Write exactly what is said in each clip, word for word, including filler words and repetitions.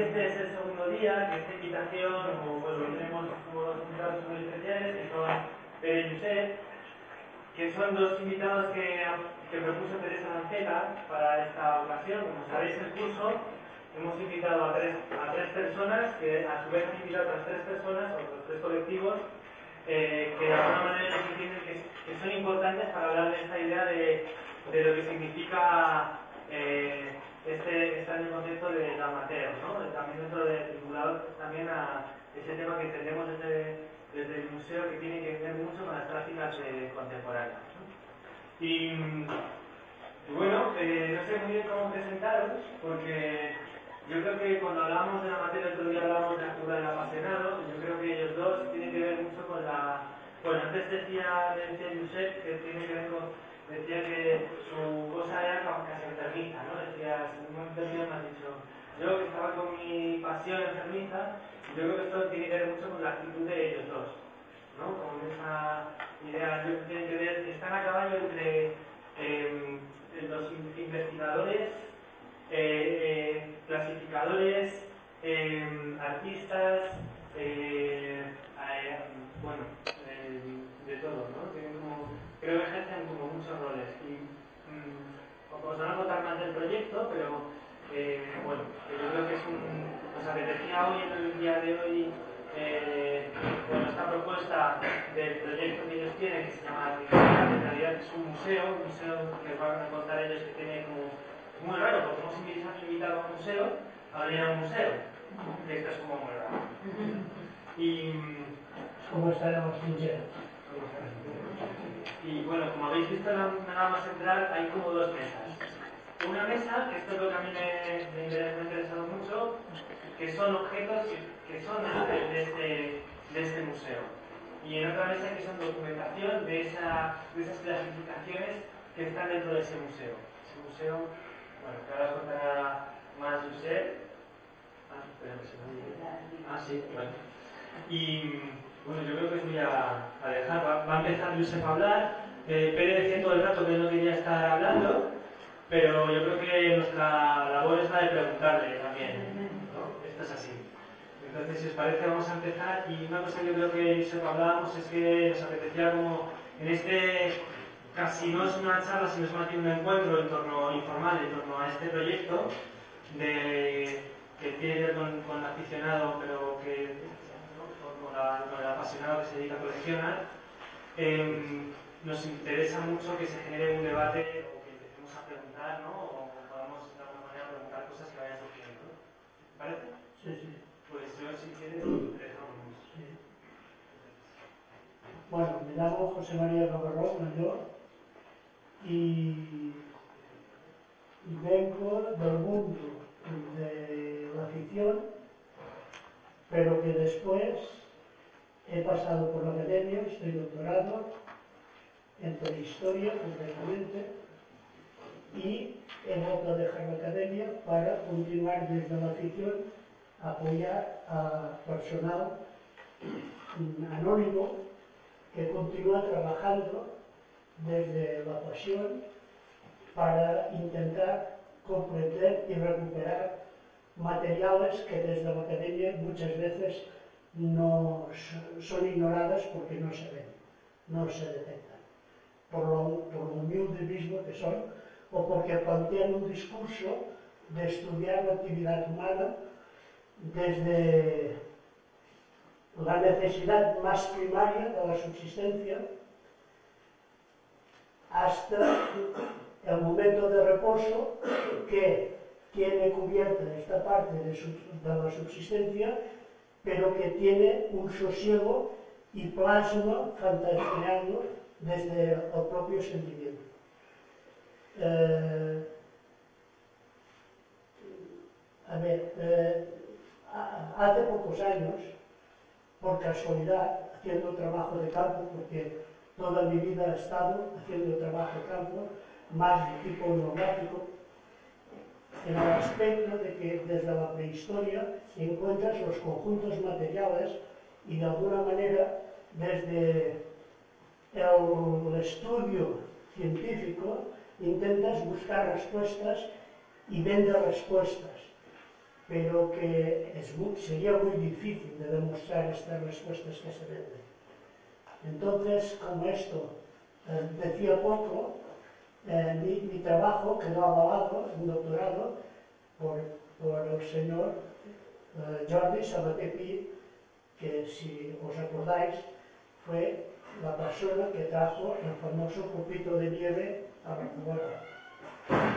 que este es el segundo día, que esta invitación, o bueno, tenemos como dos invitados muy especiales, que son Pere y Josep, que son dos invitados que, que propuso Teresa Lanceta para esta ocasión. Como sabéis, el curso hemos invitado a tres, a tres personas, que a su vez han invitado a otras tres personas, a otros tres colectivos, eh, que de alguna manera nos entienden que, que son importantes para hablar de esta idea de, de lo que significa eh, este, estar en el contexto de la amateur, ¿no? También dentro de vinculado también a ese tema que entendemos desde, desde el museo, que tiene que ver mucho con las prácticas eh, contemporáneas, ¿no? Y, y bueno, eh, no sé muy bien cómo presentaros, porque yo creo que cuando hablábamos de la materia, el otro día hablábamos de la cura del apasionado, yo creo que ellos dos tienen que ver mucho con la... Bueno, antes decía, decía Josep que tiene que ver con... Decía que su cosa era casi enfermiza, ¿no? Decía, en un momento mío me has dicho, yo que estaba con mi pasión enfermiza, yo creo que esto tiene que ver mucho con la actitud de ellos dos, ¿no? Con esa idea, yo creo que tiene que ver, están a caballo entre eh, los investigadores, eh, eh, clasificadores, eh, artistas, eh, eh, bueno, eh, de todo, ¿no? Tienen como, creo que ejercen como muchos roles. Y mmm, os van a contar más del proyecto, pero eh, bueno, yo creo que es un, nos apetecía hoy, en el día de hoy, eh, bueno, esta propuesta del proyecto que ellos tienen, que se llama Trinidad, en realidad es un museo, un museo que van a contar ellos que tiene como, es muy raro, porque hemos invitado a un museo a venir a un museo, y esto es como muy raro. Y ¿cómo estaremos fingiendo? Y bueno, como habéis visto en la nada central hay como dos mesas. Una mesa, que esto es lo que a mí me, me, me ha interesado mucho, que son objetos que son de, de, este, de este museo. Y en otra mesa que son documentación de, esa, de esas clasificaciones que están dentro de ese museo. Ese museo, bueno, que ahora os contará más Josep. Ah, espera que se me olvide. Ah, sí, bueno. Y bueno, yo creo que os voy a, a dejar. Va, va a empezar Josep a hablar. Eh, Pere decía todo el rato que no quería estar hablando, pero yo creo que nuestra labor es la de preguntarle también, ¿no? Esto es así. Entonces, si os parece, vamos a empezar. Y una cosa que yo creo que Josep hablábamos es que nos apetecía como en este, casi no es una charla, sino es más bien un encuentro en torno informal, en torno a este proyecto de, que tiene que ver con, con el aficionado, pero que Con, la, con el apasionado que se dedica a coleccionar, eh, nos interesa mucho que se genere un debate o que empecemos a preguntar, ¿no? O podamos de alguna manera preguntar cosas que vayan surgiendo. ¿Te parece? Sí, sí. Pues yo, si quieres, dejamos. Sí. Bueno, me llamo José María Roberó, mayor, y, y vengo del mundo de la ficción, pero que después he pasado por la academia, estoy doctorado en prehistoria concretamente, y he vuelto a dejar la academia para continuar desde la ficción, apoyar a personal anónimo que continúa trabajando desde la pasión para intentar comprender y recuperar materiales que desde la academia muchas veces no son ignoradas porque no se ven, no se detectan, por lo, por lo humilde mismo que son, o porque plantean un discurso de estudiar la actividad humana desde la necesidad más primaria de la subsistencia hasta el momento de reposo que tiene cubierta esta parte de, su, de la subsistencia, pero que tiene un sosiego y plasma fantaseando desde el propio sentimiento. Eh, a ver, eh, hace pocos años, por casualidad, haciendo trabajo de campo, porque toda mi vida he estado haciendo trabajo de campo, más de tipo etnográfico, en el aspecto de que desde la prehistoria encuentras los conjuntos materiales y de alguna manera desde el estudio científico intentas buscar respuestas y vender respuestas. pero que es muy, sería muy difícil de demostrar estas respuestas que se venden. Entonces, como esto eh, decía poco, eh, mi, mi trabajo quedó avalado, un doctorado, por, por el señor eh, Jordi Sabaté Pi, que si os acordáis, fue la persona que trajo el famoso copito de nieve a Barcelona.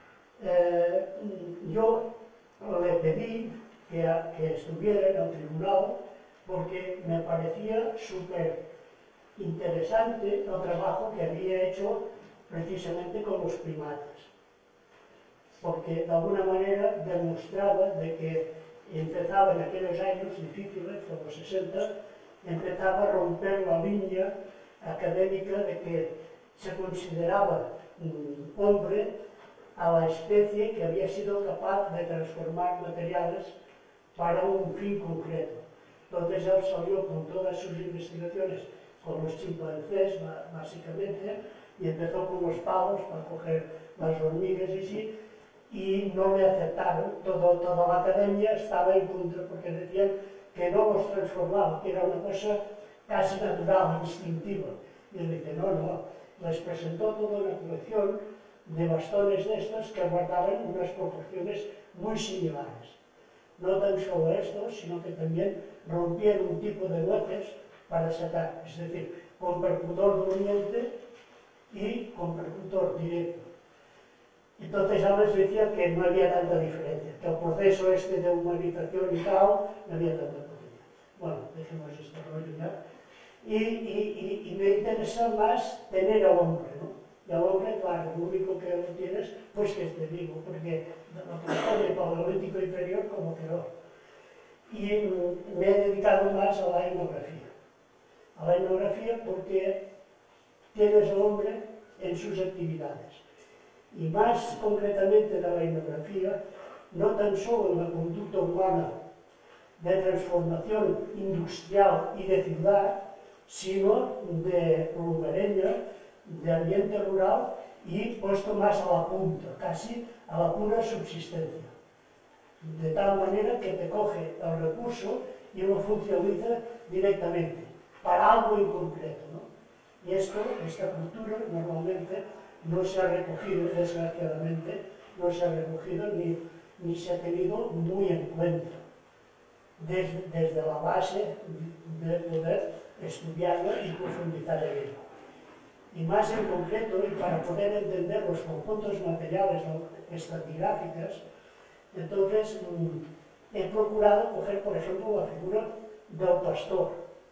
Eh, yo le pedí que, que estuviera en el tribunal porque me parecía súper interesante el trabajo que había hecho precisamente con los primates, porque de alguna manera demostraba de que empezaba en aquellos años difíciles, de los sesenta, empezaba a romper la línea académica de que se consideraba un hombre a la especie que había sido capaz de transformar materiales para un fin concreto. Entonces él salió con todas sus investigaciones con los chimpancés, básicamente, y empezó con los palos para coger las hormigas y sí, y no le aceptaron. Todo, toda la academia estaba en contra porque decían que no los transformaba, que era una cosa casi natural, instintiva. Y él dice, no, no, les presentó toda una colección de bastones de estos que guardaban unas proporciones muy similares. No tan solo estos, sino que también rompieron un tipo de nueces para sacar, es decir, con percutor durmiente y con percutor directo. Entonces ya les decía que no había tanta diferencia, que el proceso este de humanización y tal no había tanta diferencia. Bueno, dejemos este rollo ya. Y, y, y, y me interesa más tener al hombre, ¿no? Y al hombre, claro, lo único que lo tienes, pues que esté vivo, porque lo que paleolítico inferior como peor. Y me he dedicado más a la etnografía. A la etnografía porque tienes al hombre en sus actividades. Y más concretamente de la etnografía, no tan solo en la conducta humana de transformación industrial y de ciudad, sino de lugareña, de ambiente rural y puesto más a la punta, casi a la pura subsistencia. De tal manera que te coge el recurso y lo funcionaliza directamente, para algo en concreto, ¿no? Y esto, esta cultura, normalmente no se ha recogido, desgraciadamente, no se ha recogido ni, ni se ha tenido muy en cuenta desde, desde la base de poder estudiarla y profundizar en ella. Y más en concreto, y para poder entender los conjuntos materiales estratigráficas, entonces mmm, he procurado coger, por ejemplo, la figura del pastor,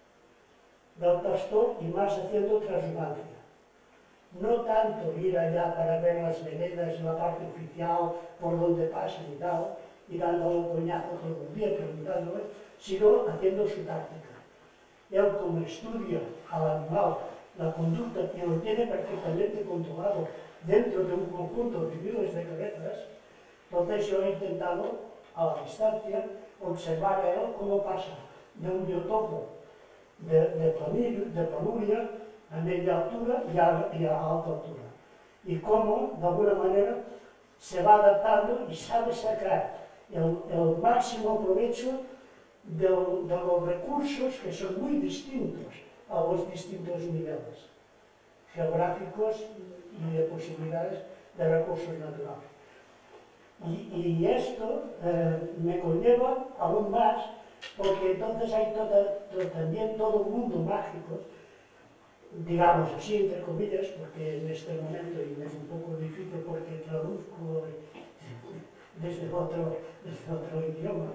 del pastor y más haciendo transhumancia. No tanto ir allá para ver las veredas, la parte oficial, por donde pasan y tal, y dándole un coñazo todo el día, preguntándole, sino haciendo su táctica. Él, como estudia al animal, la conducta, y lo tiene perfectamente controlado dentro de un conjunto de miles de cabezas, entonces yo he intentado, a la distancia, observar a él cómo pasa de un biotopo de, de, planillo, de planuria a media altura y a, y a alta altura. Y cómo, de alguna manera, se va adaptando y sabe sacar el, el máximo provecho de, de los recursos que son muy distintos a los distintos niveles geográficos y de posibilidades de recursos naturales. Y, y esto eh, me conlleva aún más, porque entonces hay toda, to, también todo un mundo mágico, digamos así, entre comillas, porque en este momento, y es un poco difícil porque traduzco desde otro, desde otro idioma,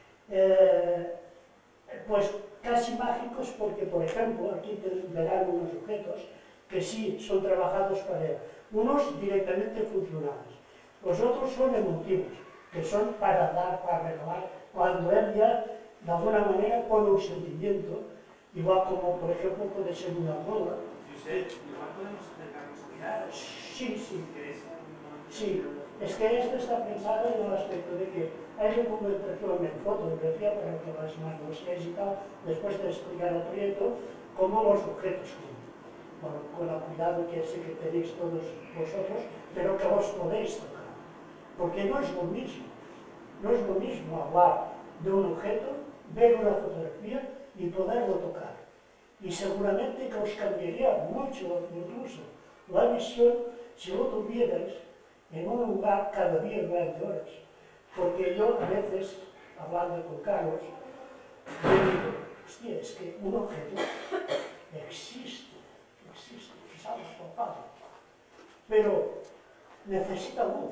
eh, pues casi mágicos porque, por ejemplo, aquí verán unos objetos que sí son trabajados para él. Unos directamente funcionales, los otros son emotivos, que son para dar, para regalar, cuando él ya, de alguna manera, pone un sentimiento, igual como, por ejemplo, puede ser una moda. Josep, igual podemos acercarnos a mirar. Sí, sí. Sí, es que esto está pensado en el aspecto de que hay documentación en fotografía para que las magnosías y tal, después de explicar al proyecto, cómo los objetos son. Bueno, con el cuidado que sé que tenéis todos vosotros, pero que os podéis tocar. Porque no es lo mismo No es lo mismo hablar de un objeto, ver una fotografía y poderlo tocar. Y seguramente que os cambiaría mucho incluso la visión si lo tuvierais en un lugar cada día durante horas. Porque yo a veces, hablando con Carlos, le digo, hostia, es que un objeto existe, existe, es algo palpable, pero necesita luz.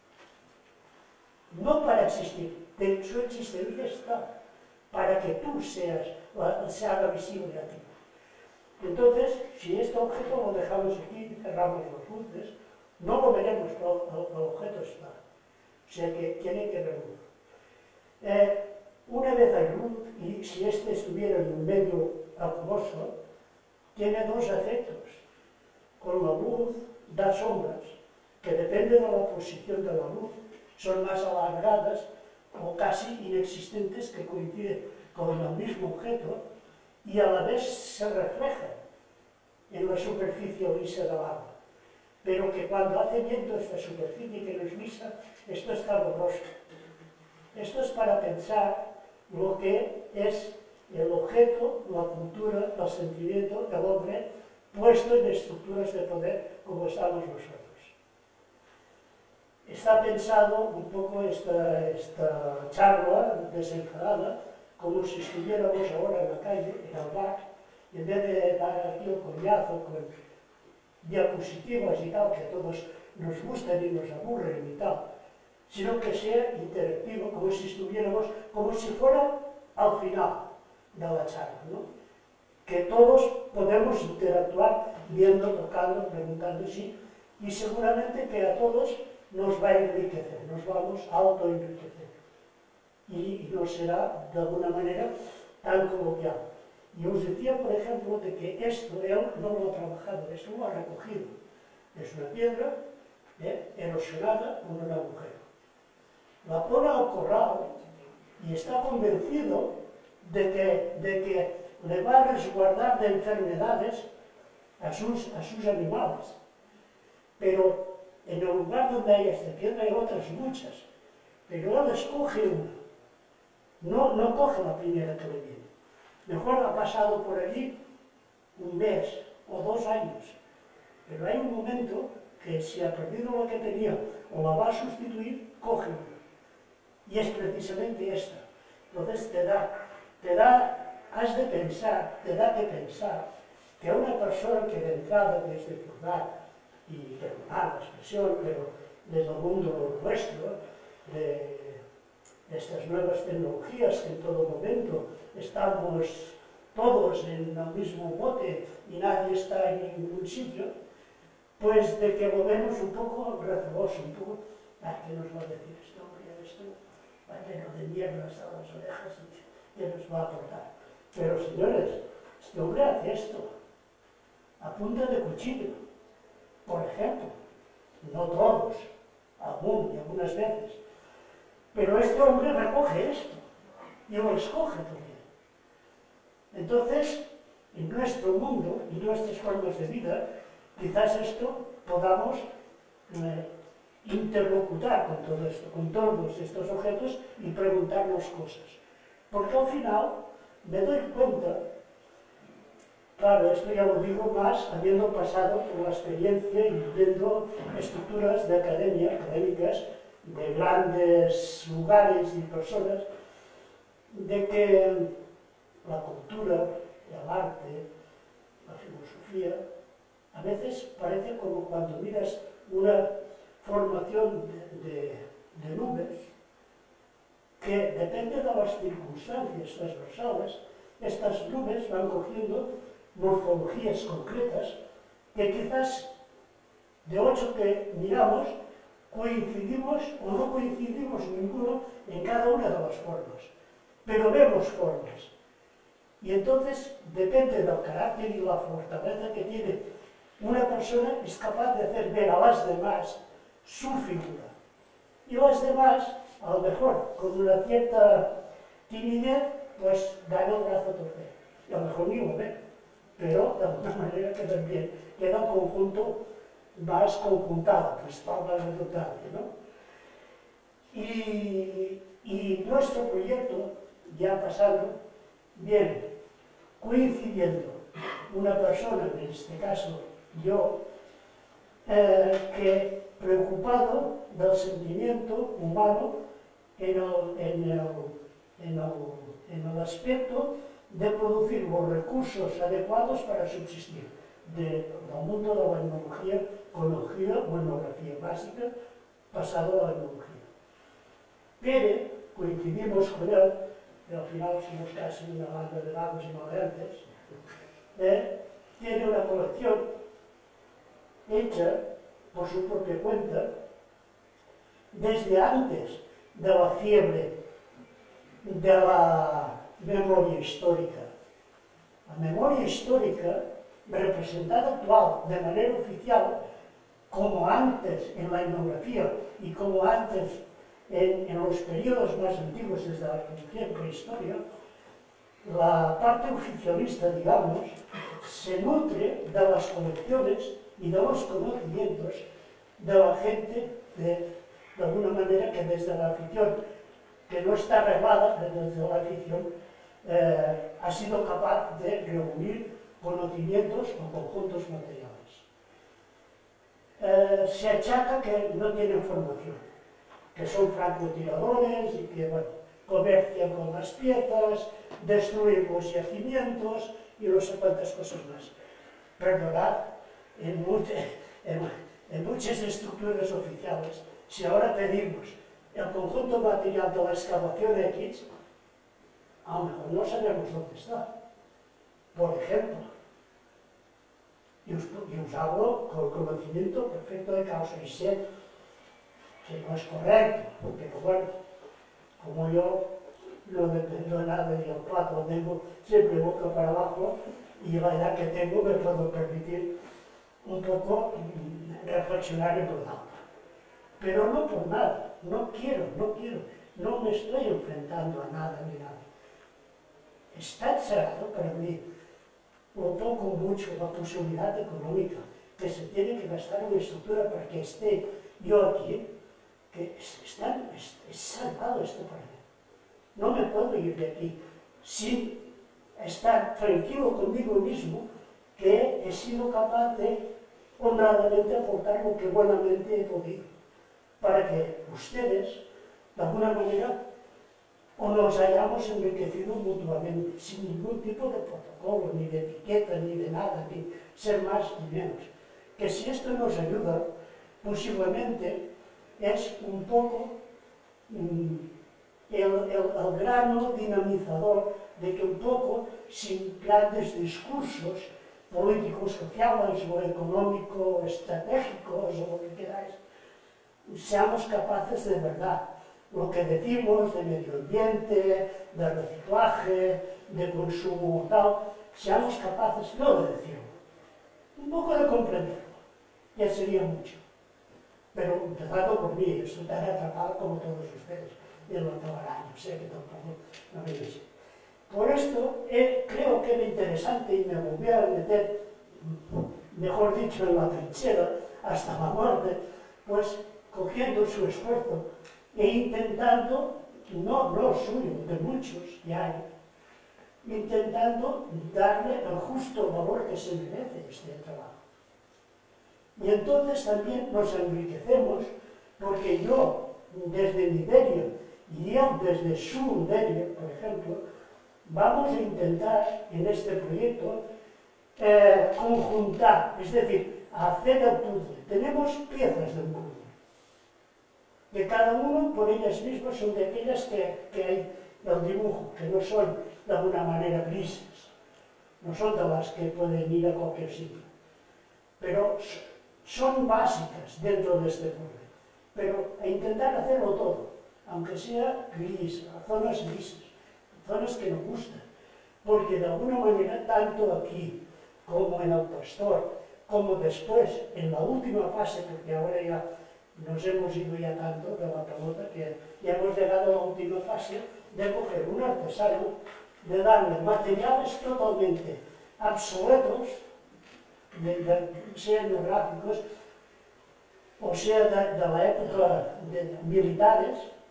No para existir, de su existencia está, para que tú seas, se haga visible a ti. Entonces, si este objeto lo dejamos aquí, cerramos las luces, no lo veremos, pero el, el objeto está. O sea que tiene que haber luz. Eh, una vez hay luz, y si este estuviera en un medio acuoso, tiene dos efectos. Con la luz da sombras, que depende de la posición de la luz, son más alargadas o casi inexistentes, que coinciden con el mismo objeto y a la vez se reflejan en la superficie lisa del agua. Pero que cuando hace viento esta superficie que no es lisa, esto está borroso. Esto es para pensar lo que es el objeto, la cultura, el sentimiento del hombre puesto en estructuras de poder como estamos nosotros. Está pensado un poco esta, esta charla desenfadada como si estuviéramos ahora en la calle, en el bar, y en vez de dar aquí el coñazo con diapositivas y tal, que a todos nos gustan y nos aburren y tal, sino que sea interactivo, como si estuviéramos, como si fuera al final de la charla, ¿no? Que todos podemos interactuar viendo, tocando, preguntando, sí, y seguramente que a todos nos va a enriquecer, nos vamos a autoenriquecer. Y, y no será de alguna manera tan coloquial. Y os decía, por ejemplo, de que esto él no lo ha trabajado, esto lo ha recogido. Es una piedra eh, erosionada con un agujero. La pone al corral y está convencido de que, de que le va a resguardar de enfermedades a sus, a sus animales. Pero en el lugar donde hay esta piedra hay otras muchas, pero él escoge una. No, no coge la primera que le viene. Mejor ha pasado por allí un mes o dos años. Pero hay un momento que si ha perdido lo que tenía o la va a sustituir, coge una. Y es precisamente esta. Entonces te da, te da, has de pensar, te da que pensar que una persona que de entrada desde tu lugar, y perdonad la expresión, pero desde el mundo nuestro, de estas nuevas tecnologías que en todo momento estamos todos en el mismo bote y nadie está en ningún sitio, pues de que lo vemos un poco receloso, un poco, ah, ¿qué nos va a decir esto? Esto va lleno de mierda hasta las orejas y ¿qué nos va a aportar? Pero señores, este hombre hace esto a punta de cuchillo, por ejemplo, no todos, algunos y algunas veces. Pero este hombre recoge esto y lo escoge también. Entonces, en nuestro mundo y nuestras formas de vida, quizás esto podamos eh, interlocutar con todo esto, con todos estos objetos y preguntarnos cosas. Porque al final me doy cuenta, claro, esto ya lo digo más habiendo pasado por la experiencia y viendo estructuras de academia, académicas, de grandes lugares y personas, de que la cultura, el arte, la filosofía, a veces parece como cuando miras una formación de, de, de nubes, que depende de las circunstancias transversales, estas nubes van cogiendo morfologías concretas que quizás de ocho que miramos, coincidimos o no coincidimos ninguno en cada una de las formas, pero vemos formas. Y entonces, depende del carácter y la fortaleza que tiene una persona, es capaz de hacer ver a las demás su figura. Y las demás, a lo mejor, con una cierta timidez, pues dan el brazo a torcer. Y a lo mejor ni lo ven, pero de alguna manera quedan bien, queda un conjunto más conjuntado, respalda la redundancia, ¿no? Y, y nuestro proyecto, ya pasando, bien, coincidiendo una persona, en este caso yo, eh, que preocupado del sentimiento humano en el, en el, en el, en el aspecto de producir los recursos adecuados para subsistir de, del mundo de la etnología, conocida o etnografía básica, pasado a la etnología. Pero coincidimos con él, que al final somos casi una banda de vagos y maleantes, eh, tiene una colección hecha por su propia cuenta desde antes de la fiebre de la memoria histórica. La memoria histórica, representada actual de manera oficial, como antes en la etnografía y como antes en, en los periodos más antiguos desde la prehistoria, la parte oficialista, digamos, se nutre de las colecciones y de los conocimientos de la gente, de, de alguna manera que desde la afición, que no está arreglada desde la afición, eh, ha sido capaz de reunir conocimientos o conjuntos materiales. Eh, se achaca que no tienen formación, que son francotiradores y que, bueno, comercian con las piezas, destruyen los yacimientos y no sé cuántas cosas más. Perdonad, en, much, en, en muchas estructuras oficiales, si ahora pedimos el conjunto material de la excavación X, a lo mejor no sabemos dónde está. Por ejemplo, y os, y os hablo con conocimiento perfecto de causa y sé que no es correcto, pero bueno, como yo lo de, lo de nada y el plato lo tengo siempre boca para abajo y la edad que tengo me puedo permitir un poco reflexionar en voz alta. Pero no por nada, no quiero, no quiero, no me estoy enfrentando a nada ni nada. Está cerrado para mí, o poco o mucho, la posibilidad económica que se tiene que gastar en estructura para que esté yo aquí, que está, es, es salvado esto para mí. No me puedo ir de aquí sin estar tranquilo conmigo mismo que he sido capaz de honradamente aportar lo que buenamente he podido, para que ustedes, de alguna manera, o nos hayamos enriquecido mutuamente, sin ningún tipo de protocolo, ni de etiqueta, ni de nada, ni ser más ni menos. Que si esto nos ayuda, posiblemente es un poco mm, el, el, el grano dinamizador de que un poco, sin grandes discursos políticos, sociales o económicos, estratégicos o lo que queráis, seamos capaces de verdad, lo que decimos de medio ambiente, de reciclaje, de consumo tal, seamos capaces no de decirlo, un poco de comprenderlo, ya sería mucho. Pero empezando por mí, estoy tan atrapado como todos ustedes, y lo telaraño, sé que tampoco no me dice. Por esto, eh, creo que era interesante y me volví a meter, mejor dicho, en la trinchera, hasta la muerte, pues cogiendo su esfuerzo e intentando, no, no suyo, de muchos ya hay, intentando darle el justo valor que se merece este trabajo. Y entonces también nos enriquecemos, porque yo, desde mi medio, y él desde su medio, por ejemplo, vamos a intentar en este proyecto eh, conjuntar, es decir, hacer el puzzle. Tenemos piezas de un puzzle, que cada uno por ellas mismas son de aquellas que, que hay el dibujo, que no son de alguna manera grises, no son de las que pueden ir a cualquier sitio, pero son básicas dentro de este puzzle. Pero a intentar hacerlo todo, aunque sea gris, a zonas grises, zonas que nos gustan, porque de alguna manera, tanto aquí como en el Pastor, como después, en la última fase, porque ahora ya nos hemos ido ya tanto de la pelota que ya hemos llegado a la última fase de coger un artesano, de darle materiales totalmente obsoletos, de, de, sean gráficos, o sea de, de la época de militares,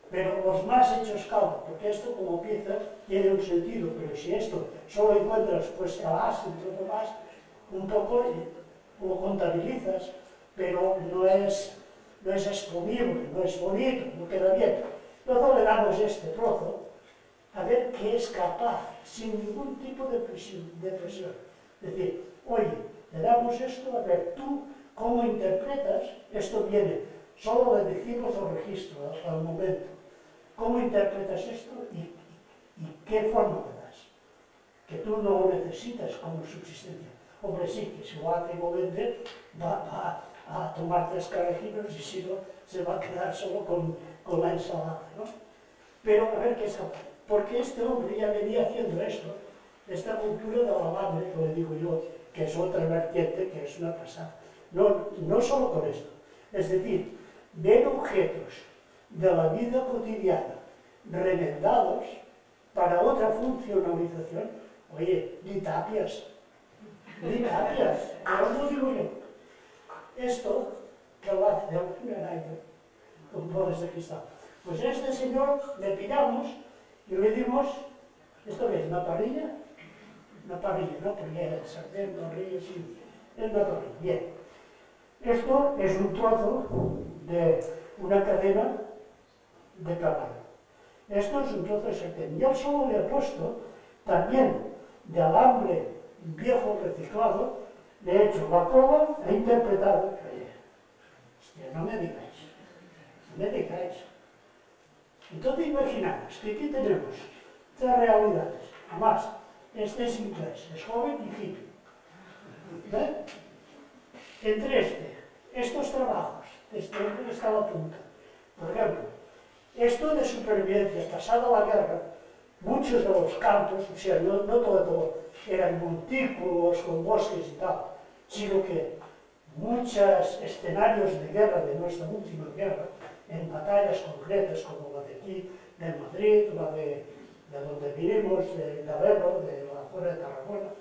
pero los más hechos caldo, porque esto como pieza tiene un sentido, pero si esto solo encuentras pues el as y todo lo más, un poco lo contabilizas, pero no es, no es exprimible, no es bonito, no queda bien. Entonces le damos este trozo a ver qué es capaz, sin ningún tipo de presión. De presión. Es decir, oye, le damos esto, a ver, tú cómo interpretas, esto viene, solo le decimos el registro al, al momento, cómo interpretas esto y, y, y qué forma le das, que tú no lo necesitas como subsistencia. Hombre, sí, que si lo hace igualmente, va, va a tomar tres carajinos y si no, se va a quedar solo con, con la ensalada, ¿no? Pero a ver qué es capaz. Porque este hombre ya venía haciendo esto, esta cultura del alambre, que le digo yo, que es otra vertiente, que es una pasada. No, no solo con esto. Es decir, ver objetos de la vida cotidiana remendados para otra funcionalización. Oye, ni tapias, ni tapias, no lo digo yo. Esto que lo hace el primer año, con bolas de cristal. Pues este señor le pillamos y le dimos, ¿esto qué es? ¿Una parrilla? Una parrilla, ¿no? Porque era sartén, parrilla, sí. Es una parrilla, bien. Esto es un trozo de una cadena de caballo. Esto es un trozo de sartén. Y él solo le ha puesto también de alambre viejo reciclado, le he hecho la cola e interpretado. Oye, hostia, no me digáis, no me digáis. Entonces imaginaos que aquí tenemos tres realidades. Además, este es inglés, es joven y hippie. ¿Ve? Entre este, estos trabajos, este hombre está a la punta. Por ejemplo, esto de supervivencia, pasada la guerra, muchos de los campos, o sea, no, no todo, todo, eran montículos con bosques y tal, sino que muchos escenarios de guerra de nuestra última guerra, en batallas concretas como la de aquí, de Madrid, la de, de donde vinimos, de, de Avero, de la zona de Tarragona,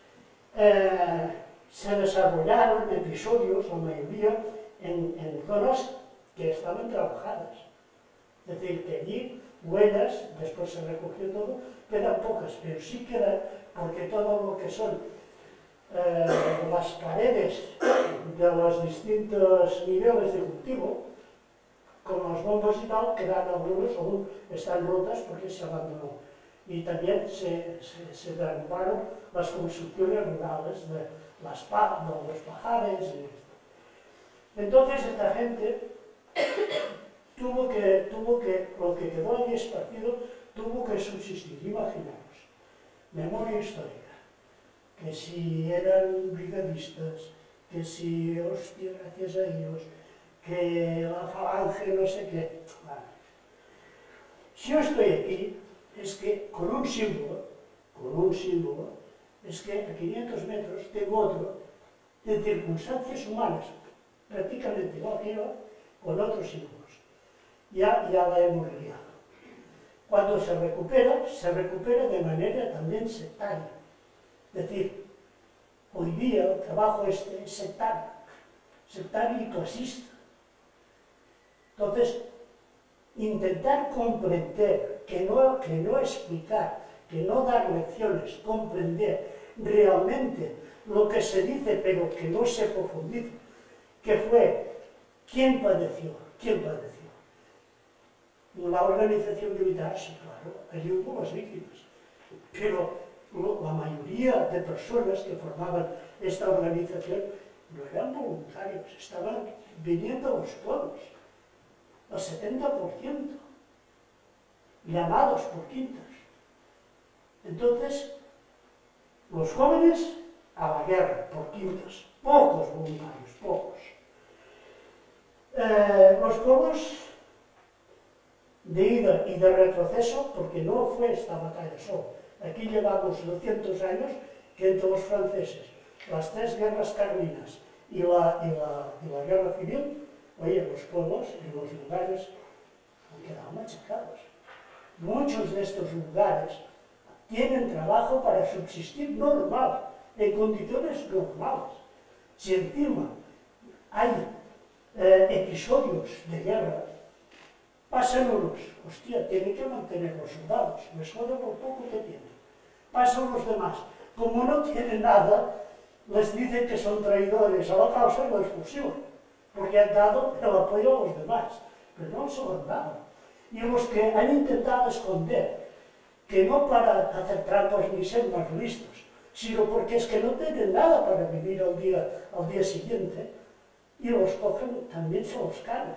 eh, se desarrollaron episodios, la mayoría, en, en zonas que estaban trabajadas. Es decir, que allí huellas, después se recogió todo, quedan pocas, pero sí quedan, porque todo lo que son eh, las paredes de los distintos niveles de cultivo, con los bombos y tal, quedan algunos, aún están rotas porque se abandonó. Y también se, se, se derrumbaron las construcciones rurales de las pa, de los pajares. Y esto. Entonces esta gente tuvo que, tuvo que, lo que quedó allí esparcido, tuvo que subsistir. Imaginaos, memoria histórica, que si eran brigadistas, que si, hostia, gracias a ellos, que la falange, no sé qué. Vale. Si yo estoy aquí, es que con un símbolo, con un símbolo, es que a quinientos metros tengo otro, de circunstancias humanas, prácticamente igual que yo, con otros símbolos. Ya, ya la hemos liado. Cuando se recupera, se recupera de manera también sectaria. Es decir, hoy día el trabajo este es sectario, sectario y clasista. Entonces, intentar comprender, que no, que no explicar, que no dar lecciones, comprender realmente lo que se dice, pero que no se profundiza, que fue, ¿quién padeció? ¿Quién padeció? La organización militar, sí, claro, allí hubo las víctimas, pero la mayoría de personas que formaban esta organización no eran voluntarios, estaban viniendo a los pueblos, al setenta por ciento, llamados por quintas. Entonces, los jóvenes a la guerra, por quintas, pocos voluntarios, pocos. Eh, los pueblos de ida y de retroceso, porque no fue esta batalla solo. Aquí llevamos doscientos años que entre los franceses, las tres guerras carlinas y la, y la, y la guerra civil, oye, los pueblos y los lugares han quedado machacados. Muchos de estos lugares tienen trabajo para subsistir normal, en condiciones normales. Si encima hay eh, episodios de guerra, Pasan unos, hostia, tiene que mantener los soldados, les jode por poco que tienen. Pasan los demás, como no tienen nada, les dicen que son traidores a la causa y la expulsión, porque han dado el apoyo a los demás, pero no se lo han dado. Y los que han intentado esconder, que no para hacer trampas ni ser más listos, sino porque es que no tienen nada para vivir al día, al día siguiente, y los cogen, también se los cargan.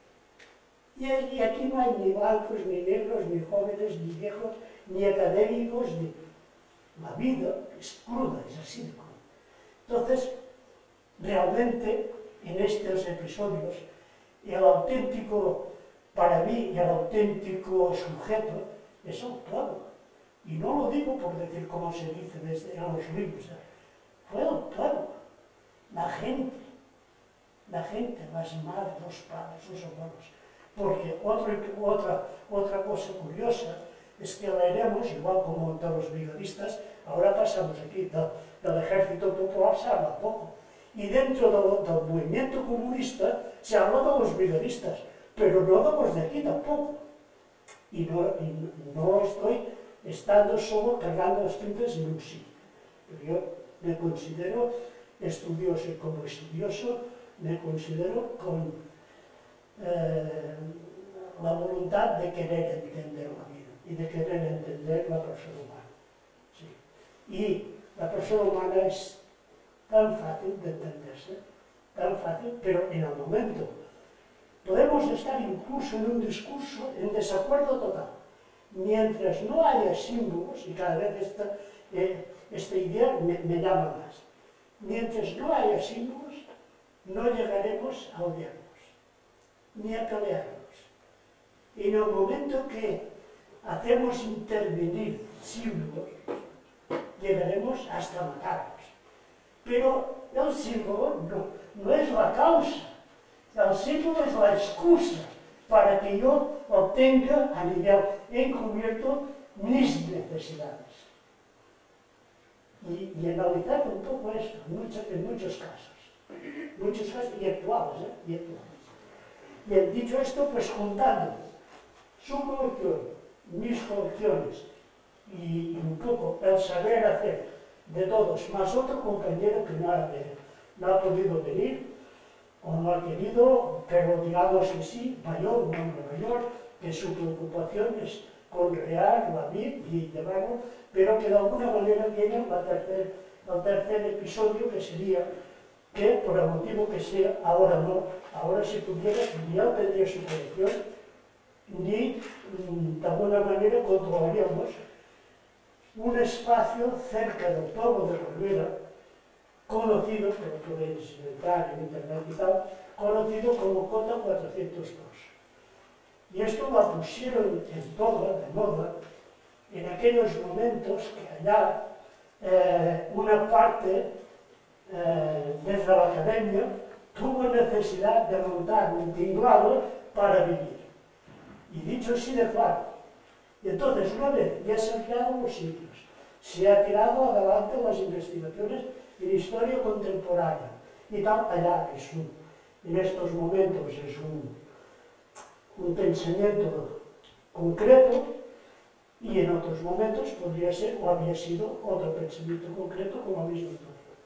Y, y aquí no hay ni blancos, ni negros, ni jóvenes, ni viejos, ni académicos, ni... La vida es cruda, es así de cruda. Entonces, realmente, en estos episodios, el auténtico, para mí, el auténtico sujeto es el pueblo. Y no lo digo por decir como se dice desde en los libros, fue el pueblo, la gente, la gente, las madres, los padres, los abuelos. Porque otra, otra, otra cosa curiosa es que leeremos, igual como todos los brigadistas, ahora pasamos aquí del, del Ejército Popular, se habla poco. Y dentro del, del movimiento comunista se habla de los brigadistas, pero no de los de aquí tampoco. Y no, y no estoy estando solo cargando las tintas en un sitio. Yo me considero estudioso y como estudioso me considero con eh, la voluntad de querer entender la vida y de querer entender la persona humana. Sí. Y la persona humana es tan fácil de entenderse, tan fácil, pero en el momento podemos estar incluso en un discurso en desacuerdo total. Mientras no haya símbolos, y cada vez esta, eh, esta idea me, me llama más, mientras no haya símbolos, no llegaremos a odiarnos, ni a pelearnos. Y en el momento que hacemos intervenir símbolos, llegaremos hasta matarnos. Pero el símbolo no, no es la causa, el símbolo es la excusa para que yo obtenga a nivel encubierto mis necesidades. Y, y analizar un poco esto, mucho, en muchos casos, muchos casos y actuales, ¿eh? Y actuales. Y he dicho esto, pues juntando su colección, mis colecciones y, y un poco el saber hacer de todos, más otro compañero que no ha, no ha podido venir, o no ha querido, pero digamos que sí, mayor, un hombre mayor, que su preocupación es conrear la vid y llevarlo, pero que de alguna manera viene la tercer, el tercer episodio, que sería que, por el motivo que sea, ahora no, ahora si pudiera, ni él tendría su colección, ni de alguna manera controlaríamos un espacio cerca del pueblo de Corbera, conocido, pero podéis entrar en internet y tal, conocido como Cota cuatrocientos dos. Y esto lo pusieron en toda, de moda, en aquellos momentos que allá eh, una parte eh, desde la academia tuvo necesidad de montar un tinglado para vivir. Y dicho así de claro. Y entonces, una vez ya se han creado los sitios, se ha tirado adelante las investigaciones en historia contemporánea y tal, allá es un, en estos momentos es un, un pensamiento concreto y en otros momentos podría ser o había sido otro pensamiento concreto como habéis visto.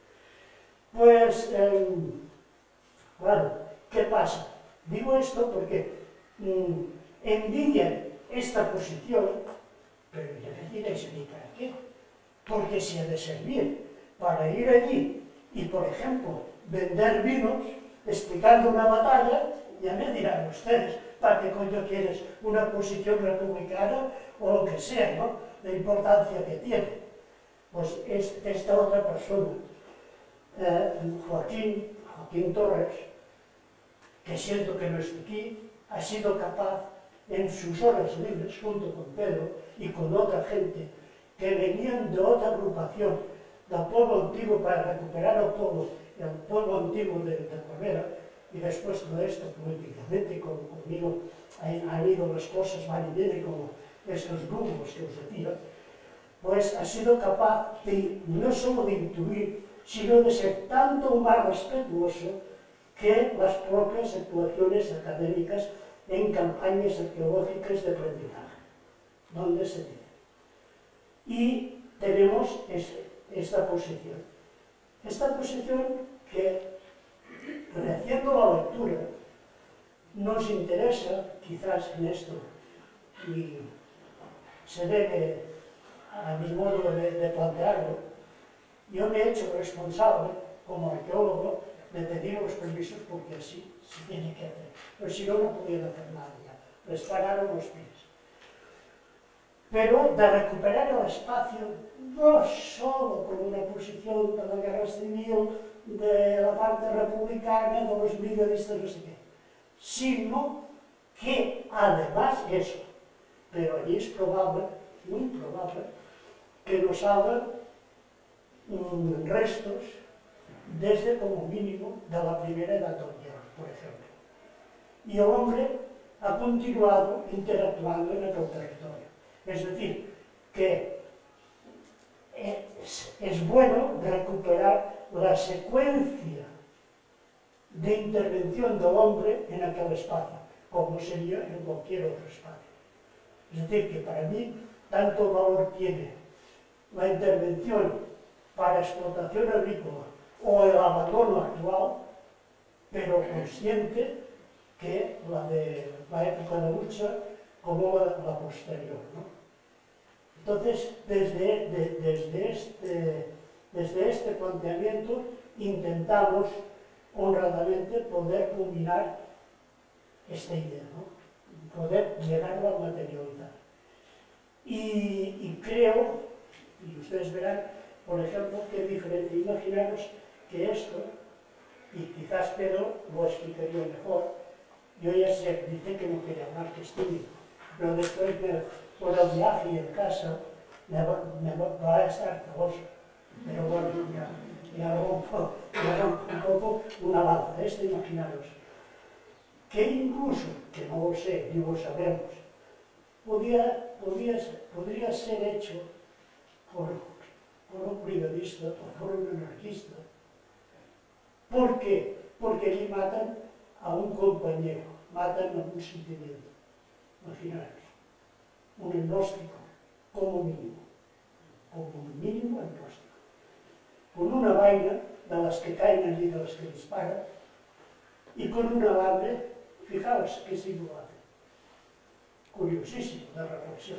Pues, eh, claro, ¿qué pasa? Digo esto porque mmm, envidian esta posición, pero ya me diréis a mí para qué, porque si ha de servir para ir allí y, por ejemplo, vender vinos explicando una batalla, ya me dirán ustedes, ¿para qué coño quieres una posición republicana o lo que sea, ¿no? La importancia que tiene. Pues es, esta otra persona, eh, Joaquín, Joaquín Torres, que siento que no está aquí, ha sido capaz en sus horas libres, junto con Pedro y con otra gente que venían de otra agrupación del pueblo antiguo para recuperar el pueblo, el pueblo antiguo de, de Corbera, y después de esto, políticamente, como conmigo han, han ido las cosas, van y vienen como estos grupos que os decía, pues ha sido capaz de no solo de intuir, sino de ser tanto más respetuoso que las propias actuaciones académicas en campañas arqueológicas de aprendizaje, donde se dice. Y tenemos ese, esta posición. Esta posición que, rehaciendo la lectura, nos interesa, quizás en esto, y se debe a mi modo de, de plantearlo, yo me he hecho responsable, como arqueólogo, de pedir los permisos porque así se tiene que hacer. Pero si no, no podían hacer nada ya. Les pararon los pies. Pero de recuperar el espacio, no solo con una posición de la guerra civil, de la parte republicana, de los brigadistas, no sé qué, sino que además eso, pero allí es probable, muy probable, que nos hagan mmm, restos desde como mínimo de la primera edad del hierro, por ejemplo. Y el hombre ha continuado interactuando en aquel territorio. Es decir, que es, es bueno recuperar la secuencia de intervención del hombre en aquel espacio, como sería en cualquier otro espacio. Es decir, que para mí tanto valor tiene la intervención para explotación agrícola o el abandono actual, pero consciente que la de la época de lucha como la, la posterior, ¿no? Entonces, desde, de, desde, este, desde este planteamiento intentamos honradamente poder culminar esta idea, ¿no? Poder llegarlo a materializar. Y, y creo, y ustedes verán, por ejemplo, qué diferente. Imaginaros que esto, y quizás Pedro lo explicaría mejor, yo ya sé, dice que no quiere hablar, que es tímido, pero después de, por el viaje y en casa me va, me va a estar celoso. Pero bueno, ya, ya rompo, ya rompo un poco una lanza. Esto, imaginaros, que incluso, que no lo sé, ni lo sabemos, podía, podía, podría ser hecho por, por un brigadista o por un anarquista. ¿Por qué? Porque allí matan a un compañero, matan a un sentimiento. Imaginaros, un agnóstico, como mínimo, como mínimo agnóstico, con una vaina de las que caen allí, de las que disparan, y con un alambre, fijaos qué siglo hace. Curiosísimo la reflexión.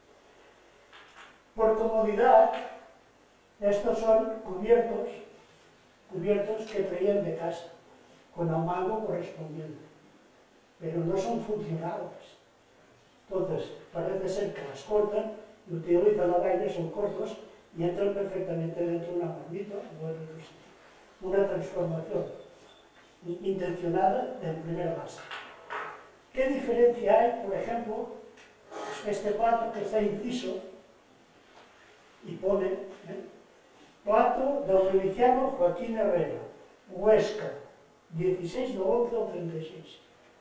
Por comodidad, estos son cubiertos, cubiertos que traían de casa, con el mango correspondiente, pero no son funcionales. Entonces, parece ser que las cortan y utilizan la vaina, son cortos y entran perfectamente dentro de una marmita, una transformación intencionada en primera base. ¿Qué diferencia hay, por ejemplo, este plato que está inciso y pone, ¿eh? Plato del miliciano Joaquín Herrera, Huesca, dieciséis de once del treinta y seis.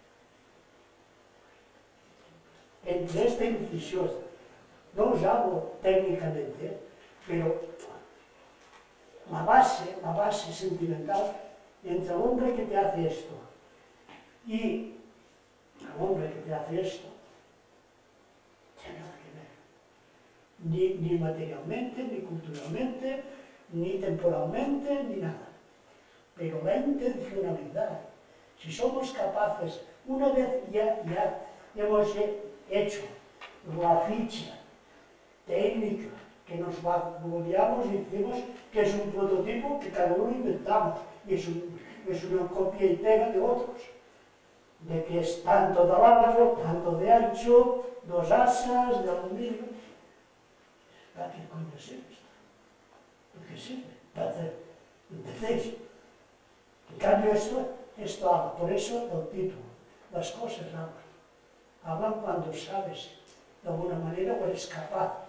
Entre esta incisión, no os hablo técnicamente, pero la base, la base sentimental entre el hombre que te hace esto y el hombre que te hace esto, tiene nada que ver. Ni, ni materialmente, ni culturalmente, ni temporalmente, ni nada. Pero la intencionalidad, si somos capaces, una vez ya, ya hemos hecho la ficha técnica, que nos gloriamos y decimos que es un prototipo que cada uno inventamos, y es, un, es una copia y pega de otros, de que es tanto de largo, tanto de ancho, dos asas de aluminio. ¿Para qué coño sirve esto? ¿Para qué sirve? Para hacer, ¿entendéis? En cambio esto, esto habla, por eso el título, las cosas hablan. Hablan cuando sabes, de alguna manera, o eres capaz.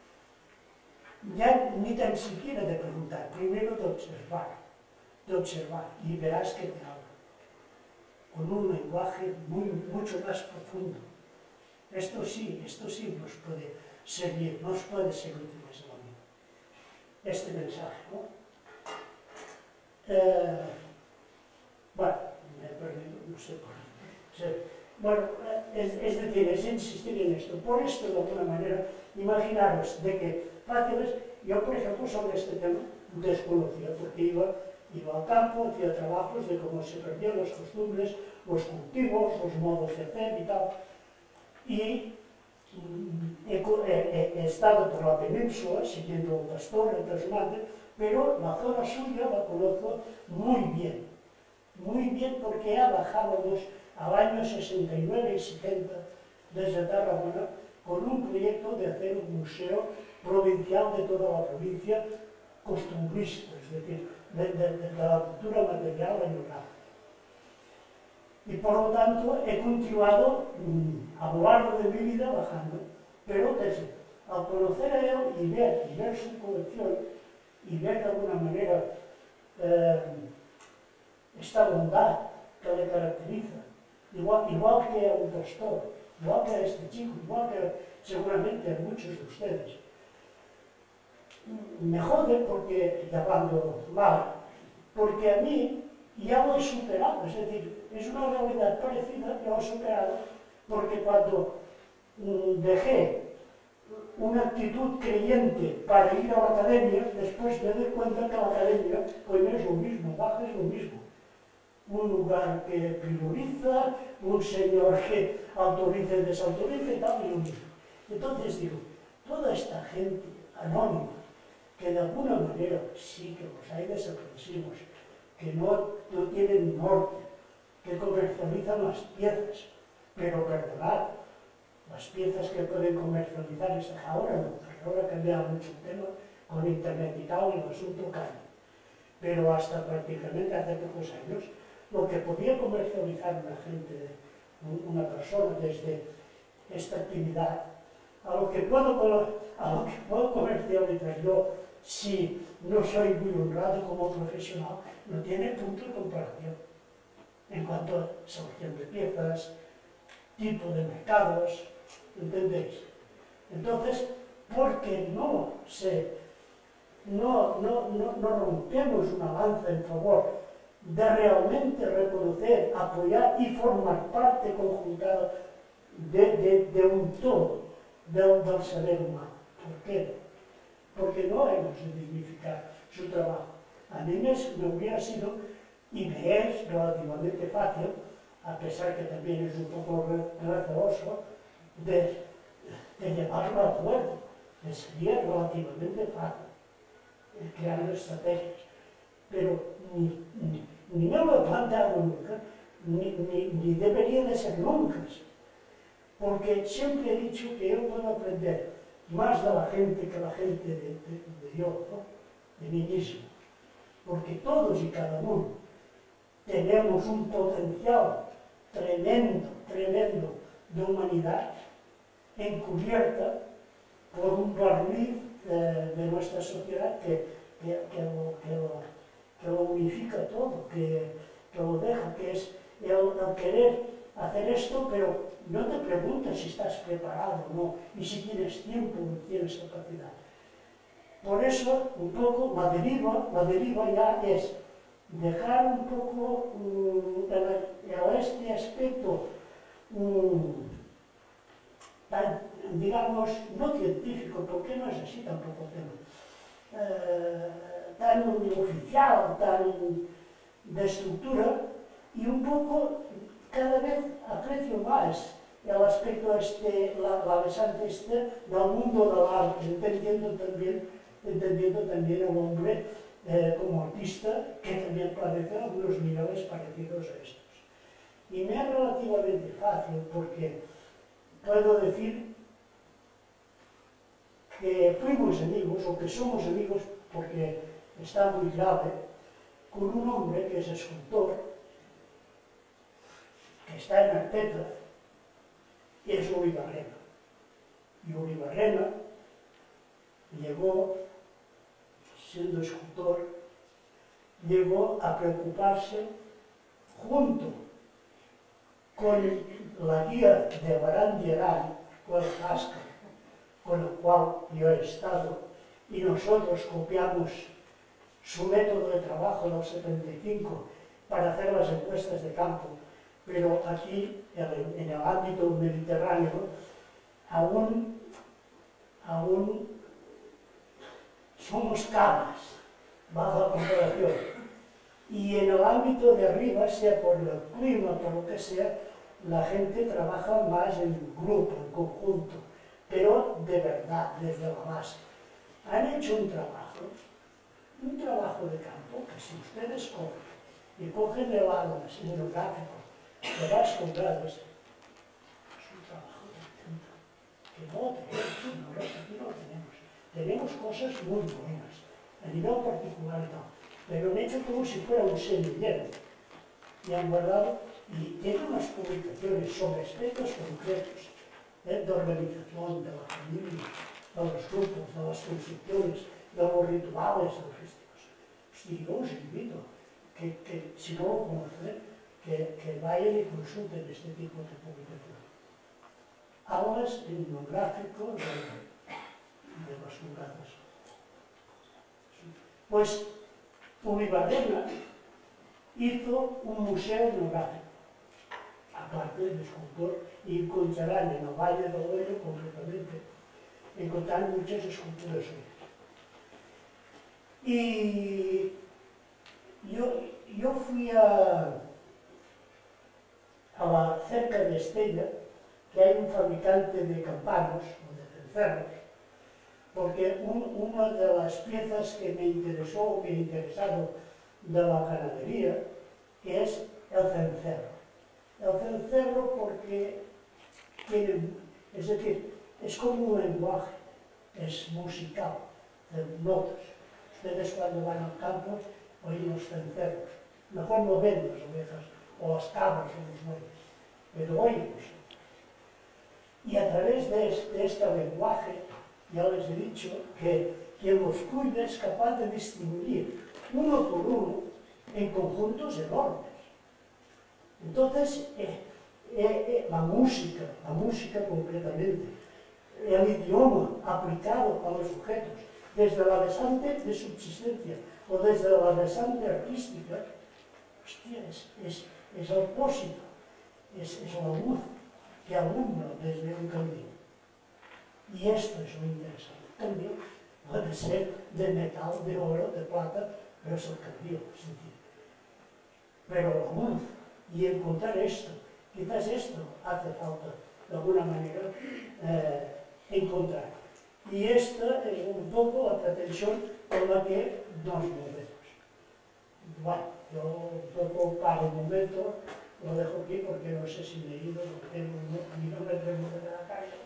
Ya ni tan siquiera de preguntar, primero de observar, de observar, y verás que te habla. Con un lenguaje muy, mucho más profundo. Esto sí, esto sí nos puede servir, nos puede ser útil en ese momento. Este mensaje, ¿no? Eh, bueno, me he perdido, no sé por qué. Bueno, es, es decir, es insistir en esto. Por esto, de alguna manera, imaginaros de que fáciles, yo por ejemplo sobre este tema desconocía, porque iba, iba al campo, hacía trabajos de cómo se perdían las costumbres, los cultivos, los modos de hacer y tal. Y mm, he, he, he estado por la península, siguiendo el pastor, el trasplante, pero la zona suya la conozco muy bien. Muy bien porque ya bajábamos al año sesenta y nueve y setenta desde Tarragona con un proyecto de hacer un museo provincial de toda la provincia costumbrista, es decir, de, de, de la cultura material añorada. Y por lo tanto he continuado mmm, a lo largo de mi vida bajando, pero desde, al conocer a él y ver, y ver su colección y ver de alguna manera eh, esta bondad que le caracteriza, igual, igual que a un pastor, igual que a este chico, igual que seguramente a muchos de ustedes. Me jode porque, llamando mal, porque a mí ya lo he superado, es decir, es una realidad parecida, ya lo he superado, porque cuando mm, dejé una actitud creyente para ir a la academia, después me doy cuenta que la academia pues no es lo mismo, baja es lo mismo. Un lugar que prioriza, un señor que autoriza y desautoriza y tal, y lo mismo. Entonces digo, toda esta gente anónima, que de alguna manera sí que los hay desaprensivos, que no, no tienen norte, que comercializan las piezas, pero perdonad, las piezas que pueden comercializar es ahora no, ahora ha cambiado mucho el tema con internet y tal, y el asunto cambia. Pero hasta prácticamente hace pocos años, lo que podía comercializar una gente, una persona desde esta actividad, a lo que puedo, a lo que puedo comercializar yo, si no soy muy honrado como profesional, no tiene punto de comparación en cuanto a selección de piezas, tipo de mercados, ¿entendéis? Entonces, porque no se, no, no, no, no rompemos una lanza en favor de realmente reconocer, apoyar y formar parte conjuntada de, de, de un todo del, del saber humano. ¿Por qué? Porque no hemos de dignificar su trabajo. A mí me, me hubiera sido, y me es relativamente fácil, a pesar que también es un poco receloso, de, de llevarlo a puerto. Me sería relativamente fácil crear estrategias. Pero ni, ni, ni me lo he planteado nunca, ni, ni, ni debería de ser nunca. Porque siempre he dicho que yo puedo aprender más de la gente que la gente de, de, de yo, ¿no? De mí mismo. Porque todos y cada uno tenemos un potencial tremendo, tremendo de humanidad encubierta por un barniz de, de nuestra sociedad que, que, que, lo, que, lo, que lo unifica todo, que, que lo deja, que es el, el querer hacer esto, pero no te preguntas si estás preparado o no, y si tienes tiempo o tienes capacidad. Por eso, un poco, la deriva, la deriva ya es dejar un poco um, el, el este aspecto um, tan, digamos, no científico, porque no es así tampoco el tema, eh, tan oficial, tan de estructura, y un poco, cada vez aprecio más el aspecto este, la, la besante este del mundo del arte, entendiendo también, entendiendo también al hombre eh, como artista, que también padece algunos niveles parecidos a estos. Y me es relativamente fácil porque puedo decir que fuimos amigos, o que somos amigos, porque está muy grave, con un hombre que es escultor, que está en Arteta, y es Uri Barrena. Y Uri Barrena llegó, siendo escultor, llegó a preocuparse junto con la guía de Barandierán, con el Jasca, con el cual yo he estado, y nosotros copiamos su método de trabajo del setenta y cinco para hacer las encuestas de campo pero aquí, en el ámbito mediterráneo, aún, aún somos cabras, baja comparación. Y en el ámbito de arriba, sea por el clima, por lo que sea, la gente trabaja más en grupo, en conjunto, pero de verdad, desde la base. Han hecho un trabajo, un trabajo de campo, que si ustedes cogen y cogen heladas en el gráfico de las colgadas, es un trabajo de campo, que no tenemos en Europa, aquí no lo tenemos. Tenemos cosas muy buenas, a nivel particular y tal, pero han hecho como si fuera un semillero, y han guardado, y tienen unas publicaciones sobre aspectos concretos, ¿eh? De organización, de la familia, de los grupos, de las construcciones, de los rituales artísticos. Y yo os invito, que, que si no lo conocen, que, que vayan y consulten este tipo de publicación. Aulas en un gráfico de, de las jugadas. Pues Ulivadena hizo un museo etnográfico, aparte de escultor, y encontrarán en el Valle del Duero concretamente, encontrarán muchas esculturas suyas. Y yo, yo fui a, a la, cerca de Estella, que hay un fabricante de campanos, o de cencerros, porque un, una de las piezas que me interesó, o que me ha interesado de la ganadería, es el cencerro. El cencerro porque tiene, es decir, es como un lenguaje, es musical, de notas. Ustedes cuando van al campo oyen los cencerros. Mejor no ven las ovejas, o las cabras, o los bueyes, pero oyenlos. Y a través de este, de este lenguaje, ya les he dicho que quien los cuida es capaz de distinguir uno por uno en conjuntos enormes. Entonces, eh, eh, eh, la música, la música concretamente, el idioma aplicado a los sujetos, desde la vertiente de subsistencia o desde la vertiente artística, hostia, es, es, es el pósito, es, es la luz que alumbra desde un candil. Y esto es lo interesante. El candil puede ser de metal, de oro, de plata, pero es el candil, sentido. Pero la luz, y encontrar esto, quizás esto hace falta, de alguna manera, eh, encontrar. Y esta es un poco la pretensión con la que nos movemos. Bueno, yo un poco para el momento lo dejo aquí porque no sé si me he ido, no tengo, no, a mí no me tengo de la casa.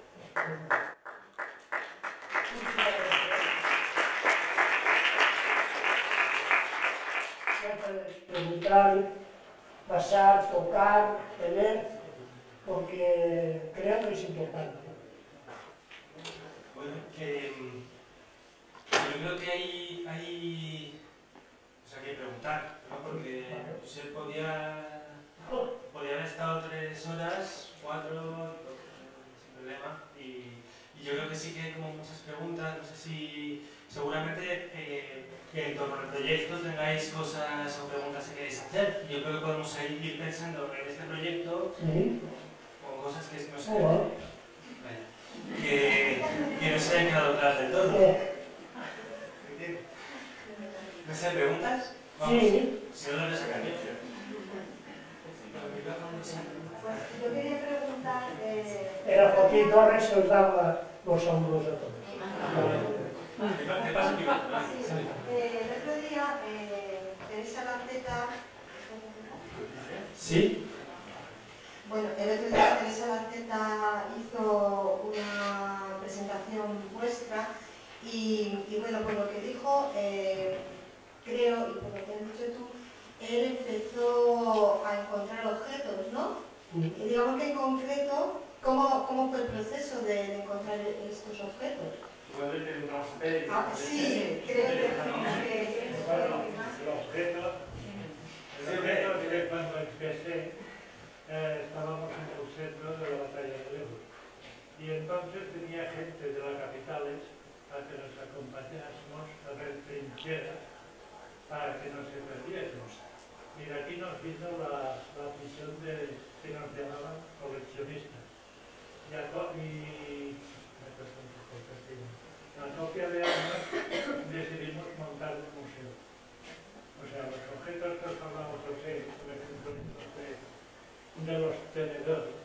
Preguntar, pasar, tocar, tener, porque creo que es importante. Bueno, que yo creo que hay, hay o sea, que preguntar, ¿no? Porque se podía, podía haber estado tres horas, cuatro, sin problema, y, y yo creo que sí que hay como muchas preguntas, no sé si seguramente eh, que en torno al proyecto tengáis cosas o preguntas que queréis hacer. Yo creo que podemos ir pensando en este proyecto Sí. con cosas que no sé. Oh, bueno. Que, que no se hayan quedado claras del todo. ¿No se preguntas? Vamos, Sí. si no, no le sacan bien. Pues yo quería preguntar... Eh, Era Joaquín Torres que os daba los saludos a todos. ¿Qué pasa, tío? Sí, eh, el otro día, eh, Teresa Lanceta... ¿Sí? Bueno, el otro día Teresa Lanceta hizo una presentación vuestra y, y bueno, por lo que dijo, eh, creo, y por lo que has dicho tú, él empezó a encontrar objetos, ¿no? Y digamos que en concreto, ¿cómo, cómo fue el proceso de, de encontrar estos objetos? ¿Puedes preguntar usted? Ah, sí, creo que... que Bueno, el objeto, el objeto que cuando empecé, eh, estábamos en el centro de la batalla de Ebro. Y entonces tenía gente de las capitales a que nos acompañásemos a ver trincheras para que no se perdiésemos. Mira, aquí nos vino la, la afición de que nos llamaban coleccionistas. Y, a co y a copia de armas decidimos montar un museo. O sea, los objetos que os hablamos, José, por ejemplo, de los tenedores,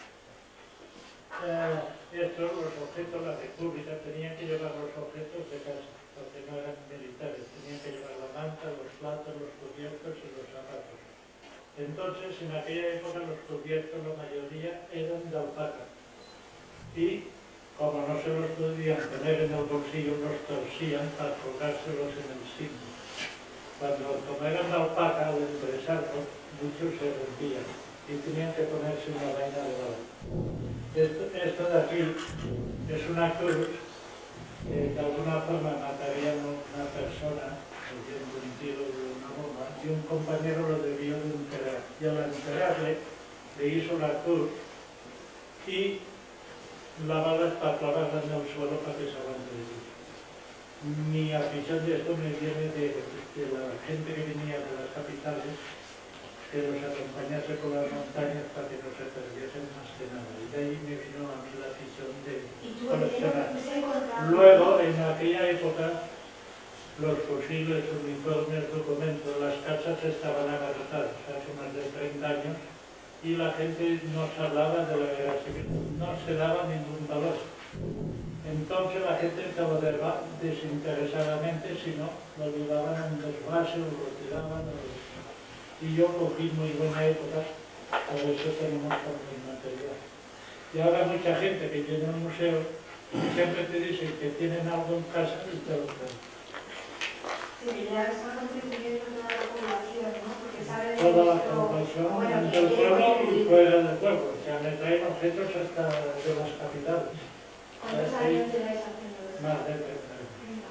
eh, estos, los objetos, la república, tenían que llevar los objetos de casa, porque no eran militares, tenían que llevar la manta, los platos, los cubiertos y los zapatos. Entonces, en aquella época los cubiertos, la mayoría, eran de alpaca. Y, como no se los podían tener en el bolsillo, los torcían para colgárselos en el cinto. Cuando como eran de alpaca, al empresarlo, muchos se rompían y tenían que ponerse una vaina de bala. Esto, esto de aquí es una cruz que de alguna forma mataría a una persona haciendo un tiro de una bomba y un compañero lo debió de enterrar. Y al enterrarle le hizo la cruz y la bala es para clavarla en el suelo para que se aguante de ti. Mi afición de esto me viene de, de la gente que venía de las capitales, que los acompañase por las montañas para que no se perdiesen más que nada. Y de ahí me vino a mí la afición de coleccionar. Luego, en aquella época, los fusiles, uniformes, documentos, las casas estaban abarrotadas, hace más de treinta años, y la gente no se hablaba de la guerra civil, no se daba ningún valor. Entonces la gente trabajaba desinteresadamente, si no, lo llevaban a un desvase o lo tiraban. O... Y yo cogí muy buena época, por eso tenemos tanto material. Y ahora mucha gente que tiene un museo siempre te dice que tienen algo en casa y te lo traen. Sí, ya está contribuyendo toda la población, ¿no? Porque sabe de Toda la nuestro... población bueno, del que- pueblo que- y fuera del pueblo. O sea, me traen objetos hasta de las capitales. ¿Cuántos años lleváis haciendo eso? Más de treinta años.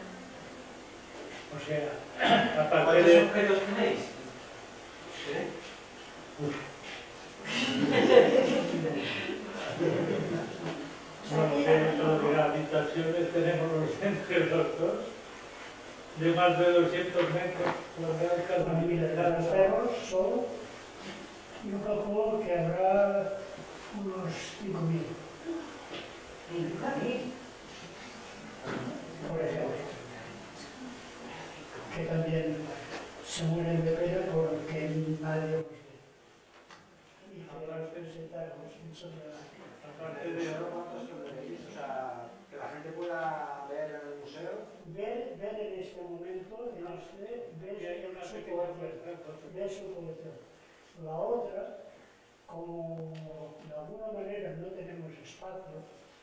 O sea, aparte ¿Cuántos de... objetos tenéis? ¿Sí? Uf. Bueno, que de habitaciones tenemos los entre los dos, de más de doscientos metros, cuadrados cada Bueno, mira, de los perros solo, yo calculo que habrá unos cinco mil. Por ejemplo, que también se mueren de pena porque nadie los ve. Y que presentamos mucho trabajo. aparte de... ¿Cuántos tenéis? O sea, que la gente pueda ver en el museo. Ver, ver en este momento, en este, ver Y hay una su pequeña colección. muestra, Ver su colección. La otra, como de alguna manera no tenemos espacio,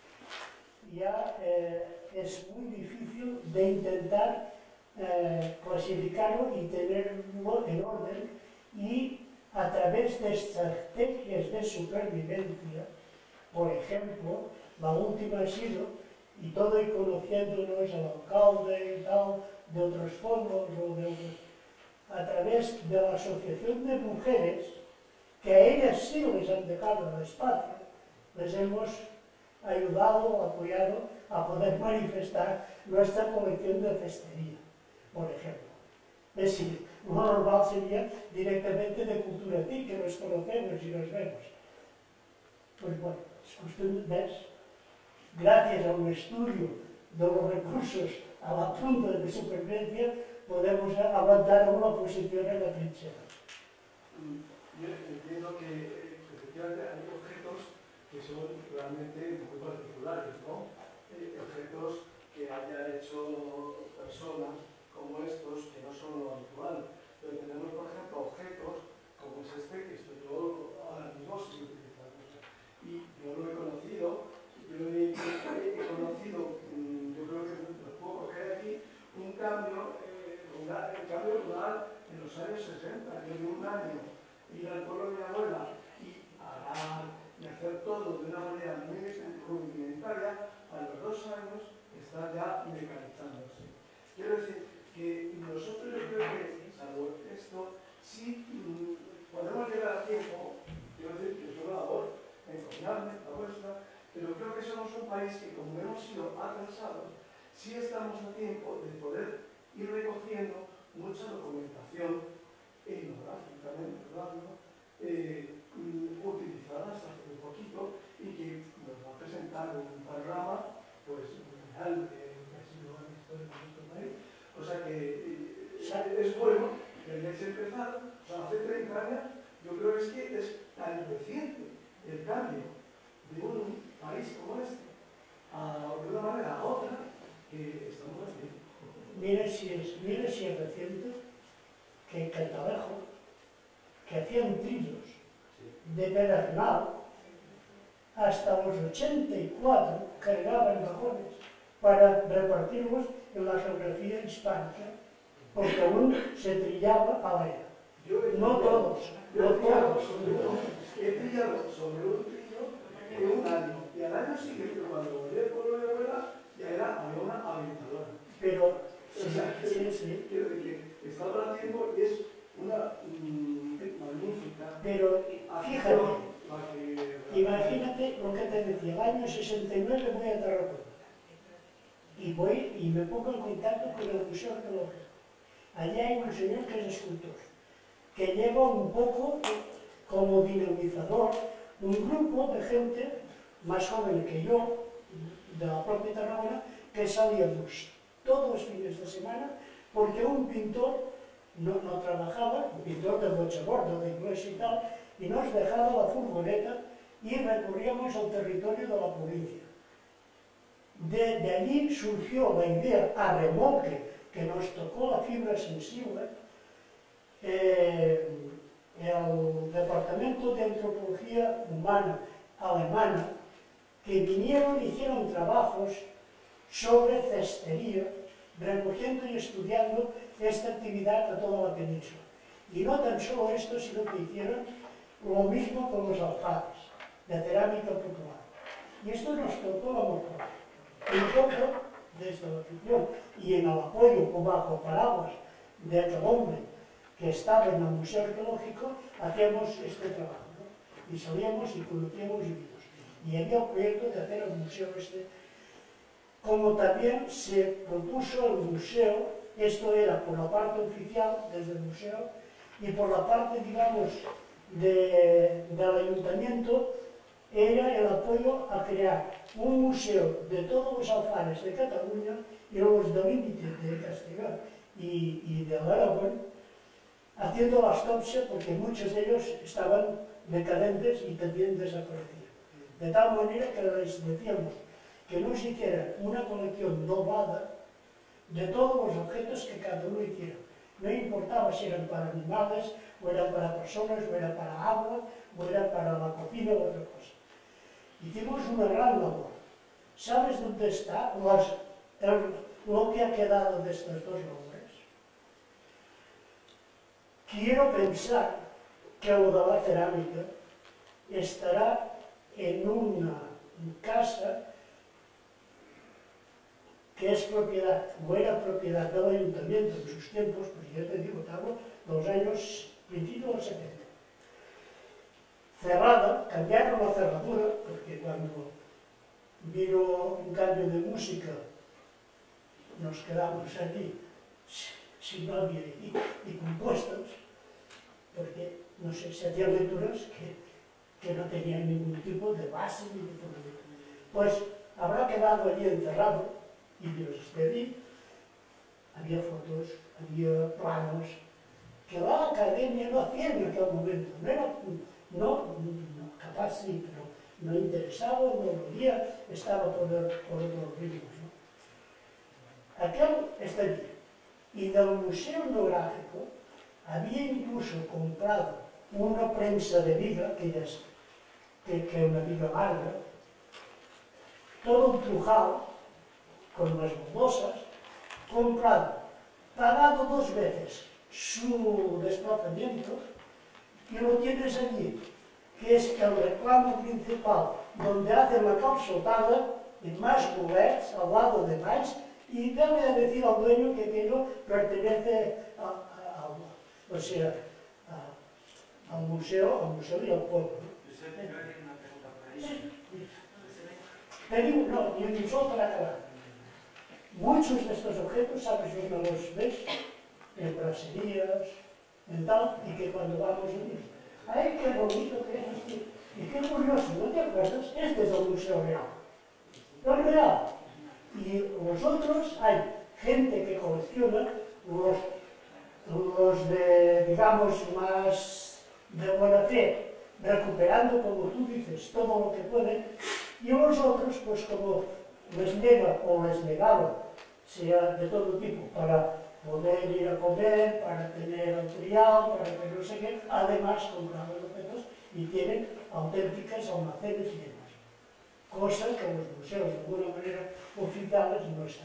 ya eh, es muy difícil de intentar eh, clasificarlo y tenerlo en orden, y a través de estrategias de supervivencia, por ejemplo, la última ha sido, y todo y conociéndonos al alcalde y tal, de otros fondos o de otros, a través de la asociación de mujeres, que a ellas sí les han dejado el espacio, les hemos ayudado, apoyado a poder manifestar nuestra colección de cestería, por ejemplo. Es decir, lo normal sería directamente de cultura TIC, que nos conocemos y nos vemos. Pues bueno, es cuestión de ver, gracias a un estudio de los recursos a la punta de supervivencia, podemos aguantar una posición en la trinchera. Yo entiendo que efectivamente hay objetos que son realmente muy particulares, ¿no? Eh, objetos que haya hecho personas como estos, que no son lo habitual. Pero tenemos, por ejemplo, objetos como es este, que esto yo ahora mismo sigo utilizando. Y yo lo he conocido, yo he, he conocido, yo creo que los puedo coger aquí, un cambio, eh, rural, el cambio rural en los años sesenta. Yo de un año ir al pueblo de mi abuela y arar y hacer todo de una manera muy rudimentaria, a los dos años está ya mecanizándose. Quiero decir que nosotros, yo creo que, salvo esto, sí mmm, podemos llegar a tiempo, quiero decir que es una labor encomiable, la vuestra, pero creo que somos un país que, como hemos sido atrasados, sí estamos a tiempo de poder ir recogiendo mucha documentación etnográfica, ¿verdad? ¿No? Eh, mm, utilizadas hace muy poquito y que nos va a presentar un panorama pues real de lo que ha sido la historia de nuestro país. O sea que eh, es bueno que hayáis empezado, o sea, hace treinta años, yo creo que es que es tan reciente el cambio de un país como este a, de una manera a otra que estamos haciendo. Mira si es, mira si es reciente que en Cantalejo, que hacían trillos de Pedernal, hasta los ochenta y cuatro cargaban vagones para repartirlos en la geografía hispánica, porque aún se trillaba a la era. No todos, Yo no he trillado todos. sobre uno, he trillado sobre un trillo en un año, y al año siguiente, cuando volví al pueblo de mi abuela, ya era, había una habilitadora. Pero, O sea, sí, sí, sí. quiero decir que estaba haciendo y es una mm, magnífica Pero fíjate, acción la que... imagínate lo que te decía, el año sesenta y nueve voy a Tarragona y voy y me pongo en contacto con el Museo Arqueológico. Allá hay un señor que es escultor, que lleva un poco como dinamizador un grupo de gente más joven que yo, de la propia Tarragona, que salíamos todos los fines de semana porque un pintor no, no trabajaba, un pintor de broche gordo, de iglesia y tal, y nos dejaba la furgoneta y recorríamos el territorio de la provincia. De, de allí surgió la idea a remolque, que nos tocó la fibra sensible, eh, el Departamento de Antropología Humana alemana, que vinieron y hicieron trabajos sobre cestería, recogiendo y estudiando esta actividad a toda la península. Y no tan solo esto, sino que hicieron lo mismo con los alfares, de cerámica popular. Y esto nos tocó la mortal. Un poco desde la afición y en el apoyo o bajo paraguas de aquel hombre que estaba en el Museo Arqueológico, hacíamos este trabajo, ¿no? Y salíamos y conocíamos y vimos. Y había un proyecto de hacer el museo este, como también se propuso el museo, esto era por la parte oficial desde el museo, y por la parte, digamos, de, del ayuntamiento, era el apoyo a crear un museo de todos los alfares de Cataluña y los del límite de Castellón y, y de Aragón, haciendo la autopsia porque muchos de ellos estaban decadentes y también desaparecidos. De tal manera que les decíamos que nos hicieran una colección doblada de todos los objetos que cada uno hiciera. No importaba si eran para animales, o eran para personas, o era para agua, o era para la cocina o otra cosa. Hicimos una gran labor. ¿Sabes dónde está las, el, lo que ha quedado de estas dos obras? Quiero pensar que lo de la cerámica estará en una casa que es propiedad, o era propiedad del ayuntamiento en sus tiempos, pues ya te digo, estamos de los años principios de los setenta. Cerrada, cambiaron la cerradura, porque cuando vino un cambio de música, nos quedamos allí sin novia y, y compuestos, porque, no sé, se hacían lecturas que, que no tenían ningún tipo de base ni de fundamento. Pues habrá quedado allí encerrado, y Dios esté allí, había fotos, había planos, que la academia no hacía en aquel momento, no era, no, no, capaz sí, pero no interesaba, no lo veía, estaba por, el, por otros ritmos, ¿no? Aquel está allí. Y del Museo Etnográfico había incluso comprado una prensa de viga, que es que, que una viga larga, todo embrujado, con las baldosas, comprado, pagado dos veces su desplazamiento, y lo tienes allí, que es el reclamo principal, donde hacen la calçotada en más bolets al lado de más, y debe de decir al dueño que aquello pertenece a, a, a, o sea, a, al museo, al museo y al pueblo. Te digo, no, y un solo para acabar. Muchos de estos objetos, sabes dónde los ves, en braserías, en tal, y que cuando vamos allí, ¡ay, qué bonito que es así! Y qué curioso, ¿no te acuerdas? Este es el Museo Real. El Real. Y los otros, hay gente que colecciona los, los de, digamos, más de buena fe, recuperando, como tú dices, todo lo que pueden, y los otros, pues como les niega o les negaba, sea de todo tipo, para poder ir a comer, para tener el trial, para que no sé qué, además compraban objetos y tienen auténticas almacenes y demás. Cosa que en los museos, de alguna manera, oficiales no están.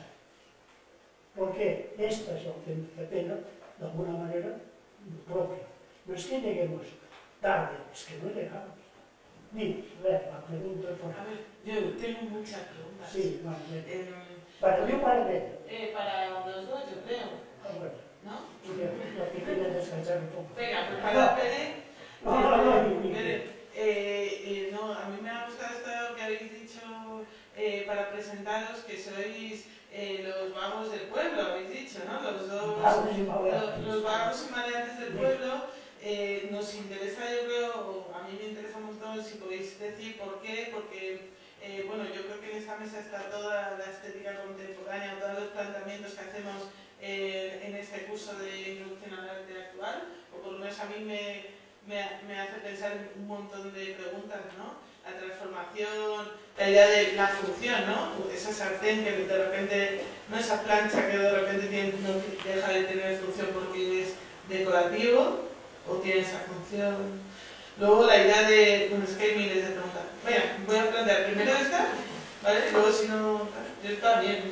Porque esta es la auténtica pena, de alguna manera, propia. No es que lleguemos tarde, es que no llegamos. Dinos, a ver, la pregunta por... A ver, yo tengo muchas preguntas. Sí, vale. Eh, Para mí o para mí. eh, para los dos, yo creo. Ah, bueno. ¿No? Lo que quería descansar un poco. Venga, pues para Pérez. No, no, no, no. Pérez, eh, eh, no, a mí me ha gustado esto que habéis dicho eh, para presentaros que sois eh, los vagos del pueblo, habéis dicho, ¿no? Los dos, Vagos y los, maleantes. los vagos y maleantes del pueblo. Eh, nos interesa, yo creo, o a mí me interesa un montón si podéis decir por qué, porque eh, bueno, yo creo que en esta mesa está toda la estética contemporánea, todos los planteamientos que hacemos eh, en este curso de introducción al arte actual, o por lo menos a mí me, me, me hace pensar en un montón de preguntas, ¿no? La transformación, la idea de la función, ¿no? Esa sartén que de repente, no esa plancha que de repente tiene, no deja de tener función porque es decorativo, o tiene esa función. Luego la idea de, bueno, es que hay miles de preguntas. Bueno, voy a plantear primero esta, ¿vale? Luego si no, yo también.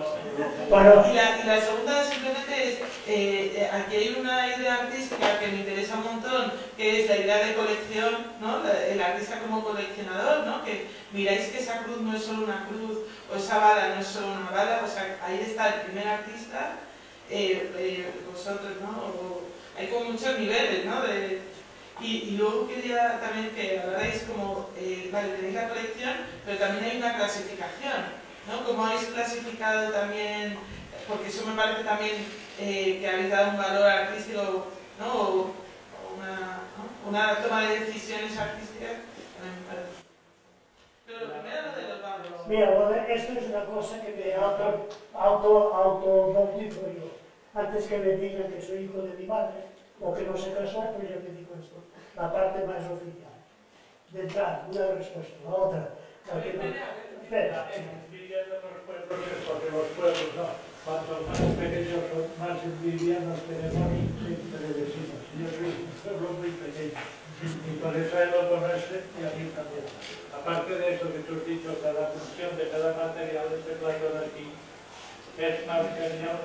Bueno. Y la, y la segunda simplemente es, eh, aquí hay una idea artística que me interesa un montón, que es la idea de colección, ¿no? La, el artista como coleccionador, ¿no? Que miráis que esa cruz no es solo una cruz, o esa bala no es solo una bala, o sea, ahí está el primer artista, eh, eh, vosotros, ¿no? O, hay como muchos niveles, ¿no? De, y, y luego quería también que hablarais como, eh, vale, tenéis la colección, pero también hay una clasificación, ¿no? Como habéis clasificado también, porque eso me parece también eh, que habéis dado un valor artístico, ¿no? O, o una, ¿no? Una toma de decisiones artísticas, también me parece. Pero lo primero lo de los vagos. Mira, bueno, esto es una cosa que me auto, auto, auto bautizo yo. Antes que me digan que soy hijo de mi madre, o que no se casó, pues yo me digo esto, la parte más oficial. De entrada, una respuesta, la otra. La que no. Espera. Envidia de los pueblos es porque los pueblos, ¿no? Cuanto más pequeños son, más envidia nos tenemos entre vecinos. Yo soy un pueblo muy pequeño y por eso él lo conoce y a mí también. Aparte de eso que tú has dicho, que la función de cada material de plato de aquí es material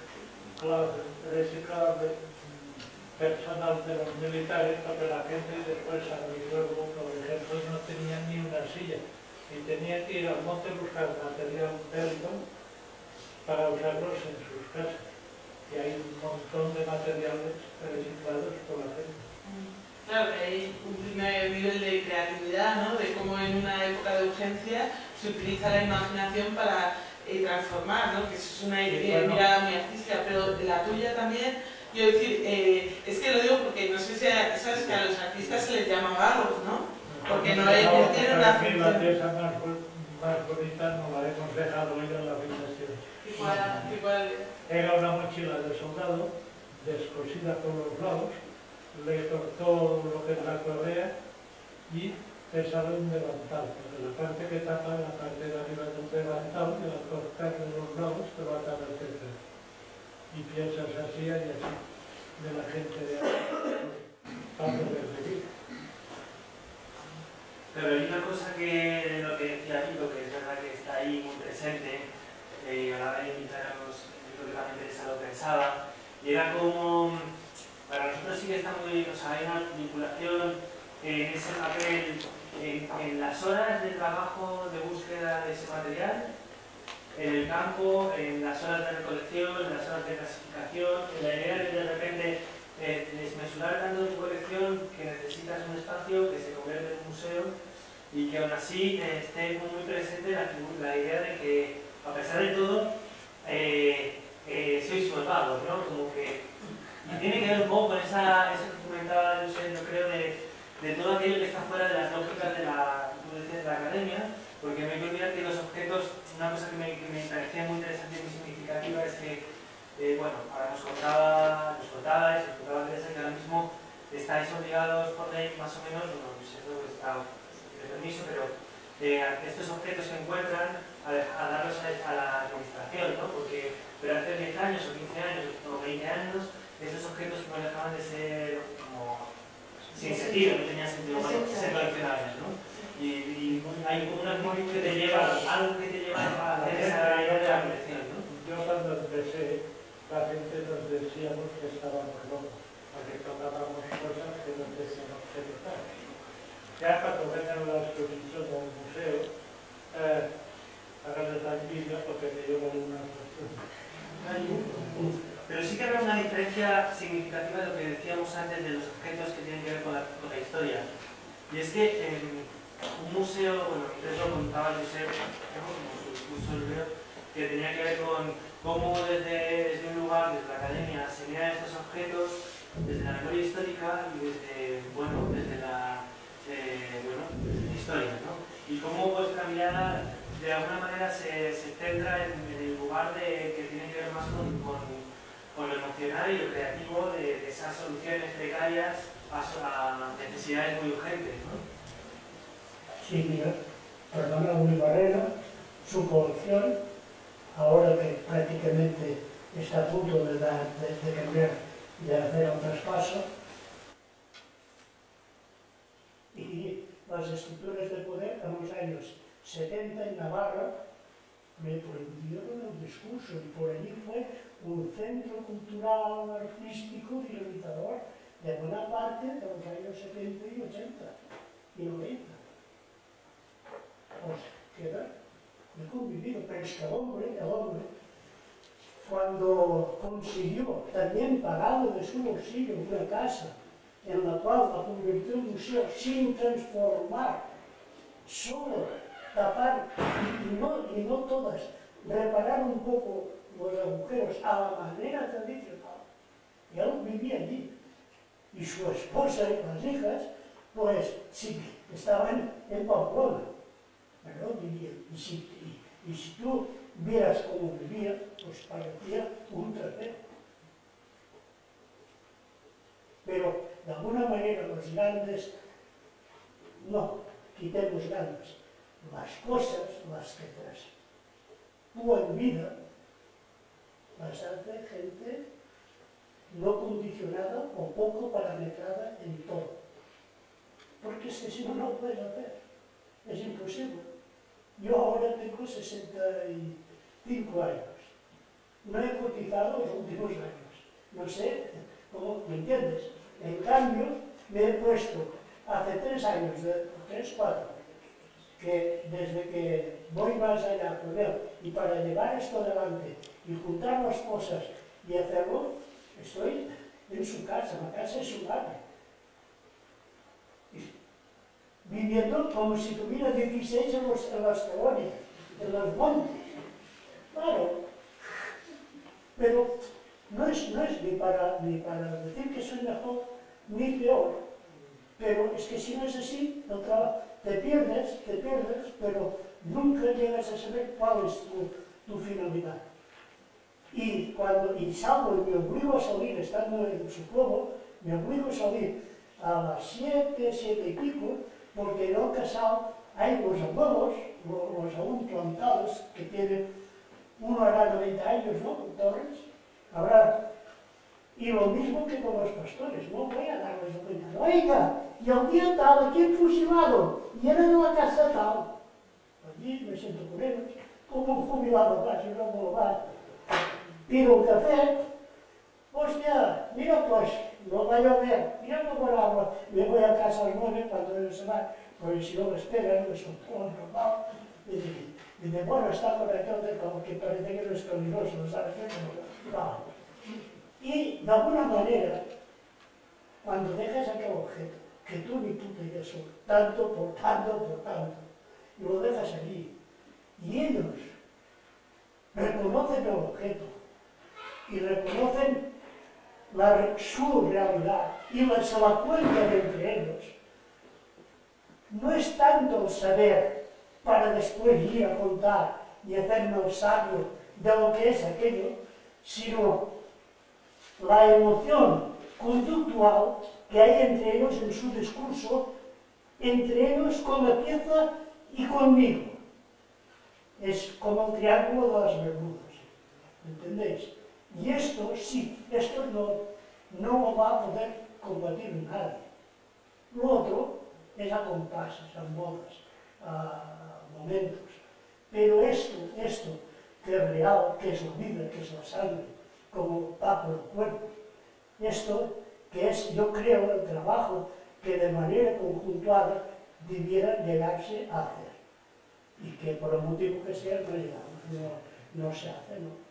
reciclable personal de los militares, porque la gente después a luego, por ejemplo, no tenían ni una silla y tenían que ir al monte a buscar material bélico para usarlos en sus casas. Y hay un montón de materiales reciclados por la gente. Claro, hay un primer nivel de creatividad, ¿no? De cómo en una época de urgencia se utiliza la imaginación para eh, transformar, ¿no? Que eso es una eh, mirada muy artística, pero la tuya también, yo decir, eh, es que lo digo porque no sé si sabes que a los artistas se les llama vagos, ¿no? Porque no, no tienen una función. La pieza más, más bonita no la hemos dejado hoy en la habitación. Igual. Era una mochila de soldado, descosida por los lados, le cortó lo que es la correa y pesaba un delantal. La parte que tapa la parte de arriba del delantal, y al cortar de los lados te va a dar el tercero. Y piensas así y así, de la gente de para poder vivir. Pero hay una cosa que, de lo que decía Nico, que es verdad que está ahí muy presente, eh, a la hora de invitar a los, yo creo que también Teresa lo pensaba, y era como, para nosotros sí que está muy, o sea, hay una vinculación en ese papel, en, en las horas de trabajo de búsqueda de ese material, en el campo, en las horas de recolección, en las horas de clasificación, en la idea de de repente eh, desmesurar tanto tu colección que necesitas un espacio que se convierte en un museo y que aún así eh, esté muy presente la, la idea de que, a pesar de todo, eh, eh, sois unos vagos, ¿no? Como que, y tiene que ver un poco con esa, eso que comentaba José, yo creo, de es que, eh, bueno, ahora nos contaba, nos contabais, nos contaba Teresa, que ahora mismo estáis obligados por ley, más o menos, no sé si está de permiso, pero eh, estos objetos se encuentran a, a darlos a, a la administración, ¿no? Porque pero hace diez años o quince años o veinte años estos objetos no dejaban de ser como sin sentido, no tenían sentido para ser coleccionables, ¿no? Y, y hay como una actitud que te lleva, algo que te lleva a hacer esa idea de la colección, ¿no? Yo cuando empecé, la gente nos decíamos que estábamos locos, porque tocábamos cosas que no teníamos que tocar. Ya cuando vengan la exposición del museo, eh, háganles la envidia porque me llevo una cuestión. Pero sí que habrá una diferencia significativa de lo que decíamos antes de los objetos que tienen que ver con la, con la historia. Y es que eh, un museo, bueno, antes lo contaba Josep, como su curso libro, que tenía que ver con cómo desde, desde un lugar, desde la academia, se miran estos objetos desde la memoria histórica y desde, bueno, desde la eh, bueno, historia, ¿no? Y cómo vuestra mirada de alguna manera se, se centra en, en el lugar de, que tiene que ver más con, con, con lo emocional y lo creativo de, de esas soluciones precarias a, a necesidades muy urgentes, ¿no? Sí, mira, perdona, Luis Barrera, su colección, ahora que prácticamente está a punto de, dar, de, de cambiar, de hacer un traspaso, y las estructuras de poder en los años setenta en Navarra me prohibieron el discurso y por allí fue un centro cultural, artístico, dinamitador de buena parte de los años setenta y ochenta y noventa. Pues queda, he convivido, pero es que el hombre, el hombre, cuando consiguió, también pagado de su bolsillo, una casa en la cual la convirtió en museo sin transformar, solo tapar, y no, y no todas, reparar un poco los agujeros a la manera tradicional. Y él vivía allí. Y su esposa y las hijas, pues sí, estaban en Pamplona. Pero vivían. Y si, y, y si tú vieras cómo vivía, pues parecía un trapero. Pero de alguna manera los grandes, no, quitemos grandes. Las cosas, las que tras tú en vida, las hace gente no condicionada o poco parametrada en todo. Porque es que si no, no lo puedes hacer. Es imposible. Yo ahora tengo sesenta y cinco años. No he cotizado los últimos años. No sé cómo, ¿me entiendes? En cambio, me he puesto hace tres años, de, tres, cuatro, que desde que voy más allá con él y para llevar esto adelante y juntar las cosas y hacerlo, estoy en su casa, la casa es su madre. Viviendo como si tuviera dieciséis en, los, en las colonias, en los montes. Claro, pero no es, no es ni, para, ni para decir que soy mejor ni peor, pero es que si no es así, otra, te pierdes, te pierdes, pero nunca llegas a saber cuál es tu, tu finalidad. Y cuando y salgo y me obligo a salir, estando en su pueblo, me obligo a salir a las siete, siete y pico, porque en el casal hay los abuelos, los, los aún plantados, que tienen, uno hará noventa años, ¿no? Torres, habrá. Y lo mismo que con los pastores, no voy a darles opinión. Oiga, y el día tal, aquí han fusilado, y era de la casa tal. Allí me siento con ellos, como un jubilado más, yo no me va. Pido un café, hostia, mira pues, no va a llover, mira cómo el agua. Me voy a casa a las nueve cuando ellos se van, porque si no me esperan, me son todo normal. Y dice, bueno, está por aquel de como que parece que no es peligroso, ¿sabes qué? No. Y de alguna manera, cuando dejas aquel objeto, que tú ni puta idea son, tanto por tanto por tanto, y lo dejas allí, y ellos reconocen el objeto, y reconocen la, su realidad, y la, se la cuentan entre ellos, no es tanto el saber para después ir a contar y hacerme el sabio de lo que es aquello, sino la emoción conductual que hay entre ellos en su discurso, entre ellos con la pieza y conmigo. Es como el triángulo de las Bermudas, ¿entendéis? Y esto, sí, esto no, no lo va a poder combatir nadie. Lo otro es a compases, a modas, a momentos. Pero esto, esto, que es real, que es la vida, que es la sangre, como va por el cuerpo, esto que es, yo creo, el trabajo que de manera conjuntuada debiera llegarse a hacer. Y que por el motivo que sea, no llegamos, no, no se hace, ¿no?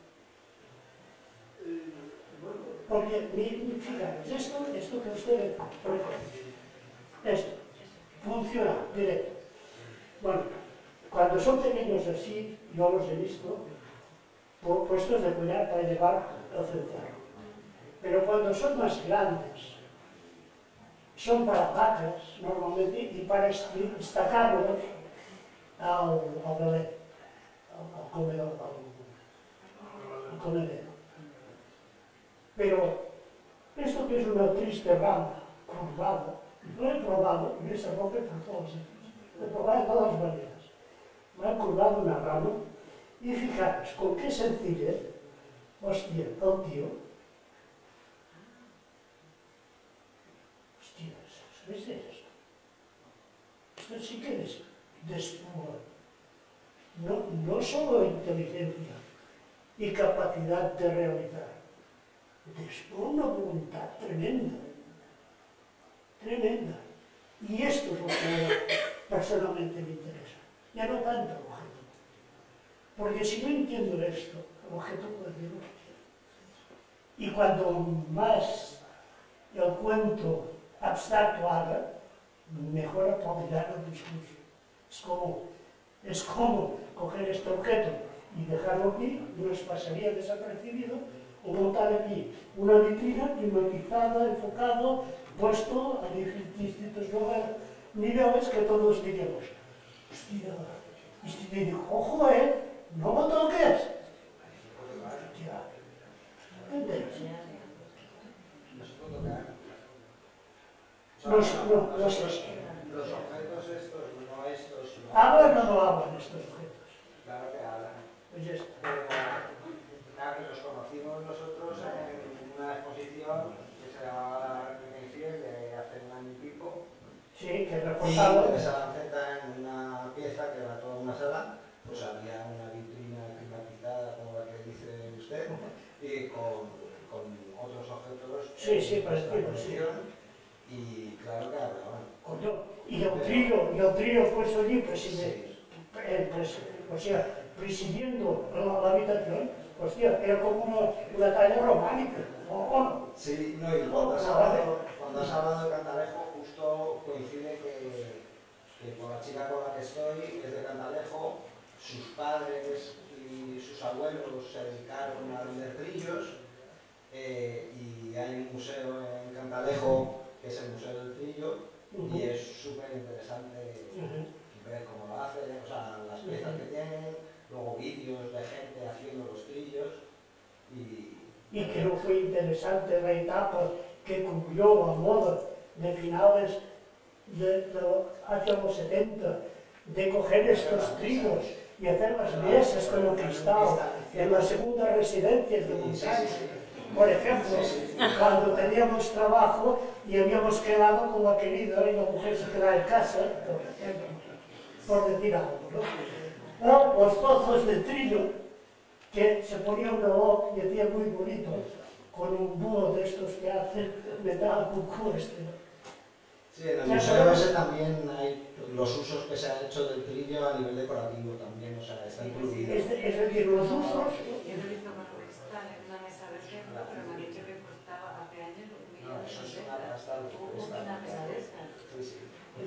Porque, fijaros, esto, esto que ustedes, por ejemplo, esto, funciona directo. Bueno, cuando son pequeños así, yo los he visto, puestos de collar para llevar al centro. Pero cuando son más grandes, son para vacas, normalmente, y para destacarlos al, al belén, al, al comedor, al, al comedero. Pero esto que es una triste rama curvada, lo he probado, y se rompe por todos sitios, lo he probado de todas maneras. Me he curvado una rama, y fijaros, con qué sencillez, hostia, el tío, ¿sabéis de esto? Esto sí que es después. No, no solo inteligencia y capacidad de realizar, después una voluntad tremenda, tremenda. Y esto es lo que personalmente me interesa, ya no tanto el objeto. Porque si no entiendo esto, el objeto puede ser lo que quiera. Y cuando más el cuento abstracto haga, mejor actualizar el discurso. Es como, es como coger este objeto y dejarlo aquí, nos pasaría desapercibido, o montar aquí una vitrina climatizada, enfocado, puesto a distintos niveles que todos diríamos, hostia, y si te digo, ojo, eh, no me toques. Hostia, ¿entendéis? No, no, no, no sé. Los objetos estos, no estos, no... ¿Hablan o no hablan estos objetos? Claro que hablan. Pues ya está. Pero, claro que los conocimos nosotros en una exposición que se llamaba La Reminiscencia de hace un año y pico. Sí, que Y reportaba. en esa lanceta, en una pieza que era toda una sala, pues había una vitrina climatizada como la que dice usted, y con, con otros objetos. Sí, sí, para parecido, sí. Y claro que hablaban. Coño, y el trío, y el trío puesto allí, preside, eh, pres, o sea, presidiendo la, la habitación, hostia, era como una, una talla románica, ¿o, o no? Sí, no, y cuando has hablado, cuando has hablado de Cantalejo, justo coincide que, que con la chica con la que estoy es de Cantalejo, sus padres y sus abuelos se dedicaron a vender trillos, eh, y hay un museo en Cantalejo que es el Museo del Trillo, uh-huh. Y es súper interesante uh-huh. ver cómo lo hacen, o sea, las piezas uh-huh. que tienen, luego vídeos de gente haciendo los trillos. Y, y que no fue interesante la etapa que cumplió la moda de finales de, de, hacia los setenta, de coger estos trillos y hacer las mesas con el cristal en las segundas residencias de montaña. Por ejemplo, cuando teníamos trabajo y habíamos quedado con la querida y la mujer se quedaba en casa, por ejemplo, por decir algo, ¿no? O los trozos de trillo que se ponía un reloj y hacía muy bonito, con un búho de estos que hacen metal cucú este. Sí, en el museo ese también hay los usos que se han hecho del trillo a nivel decorativo también, o sea, está incluido. Es, de, es decir, los usos... No, eso es una pasta de cristal. Sí, sí.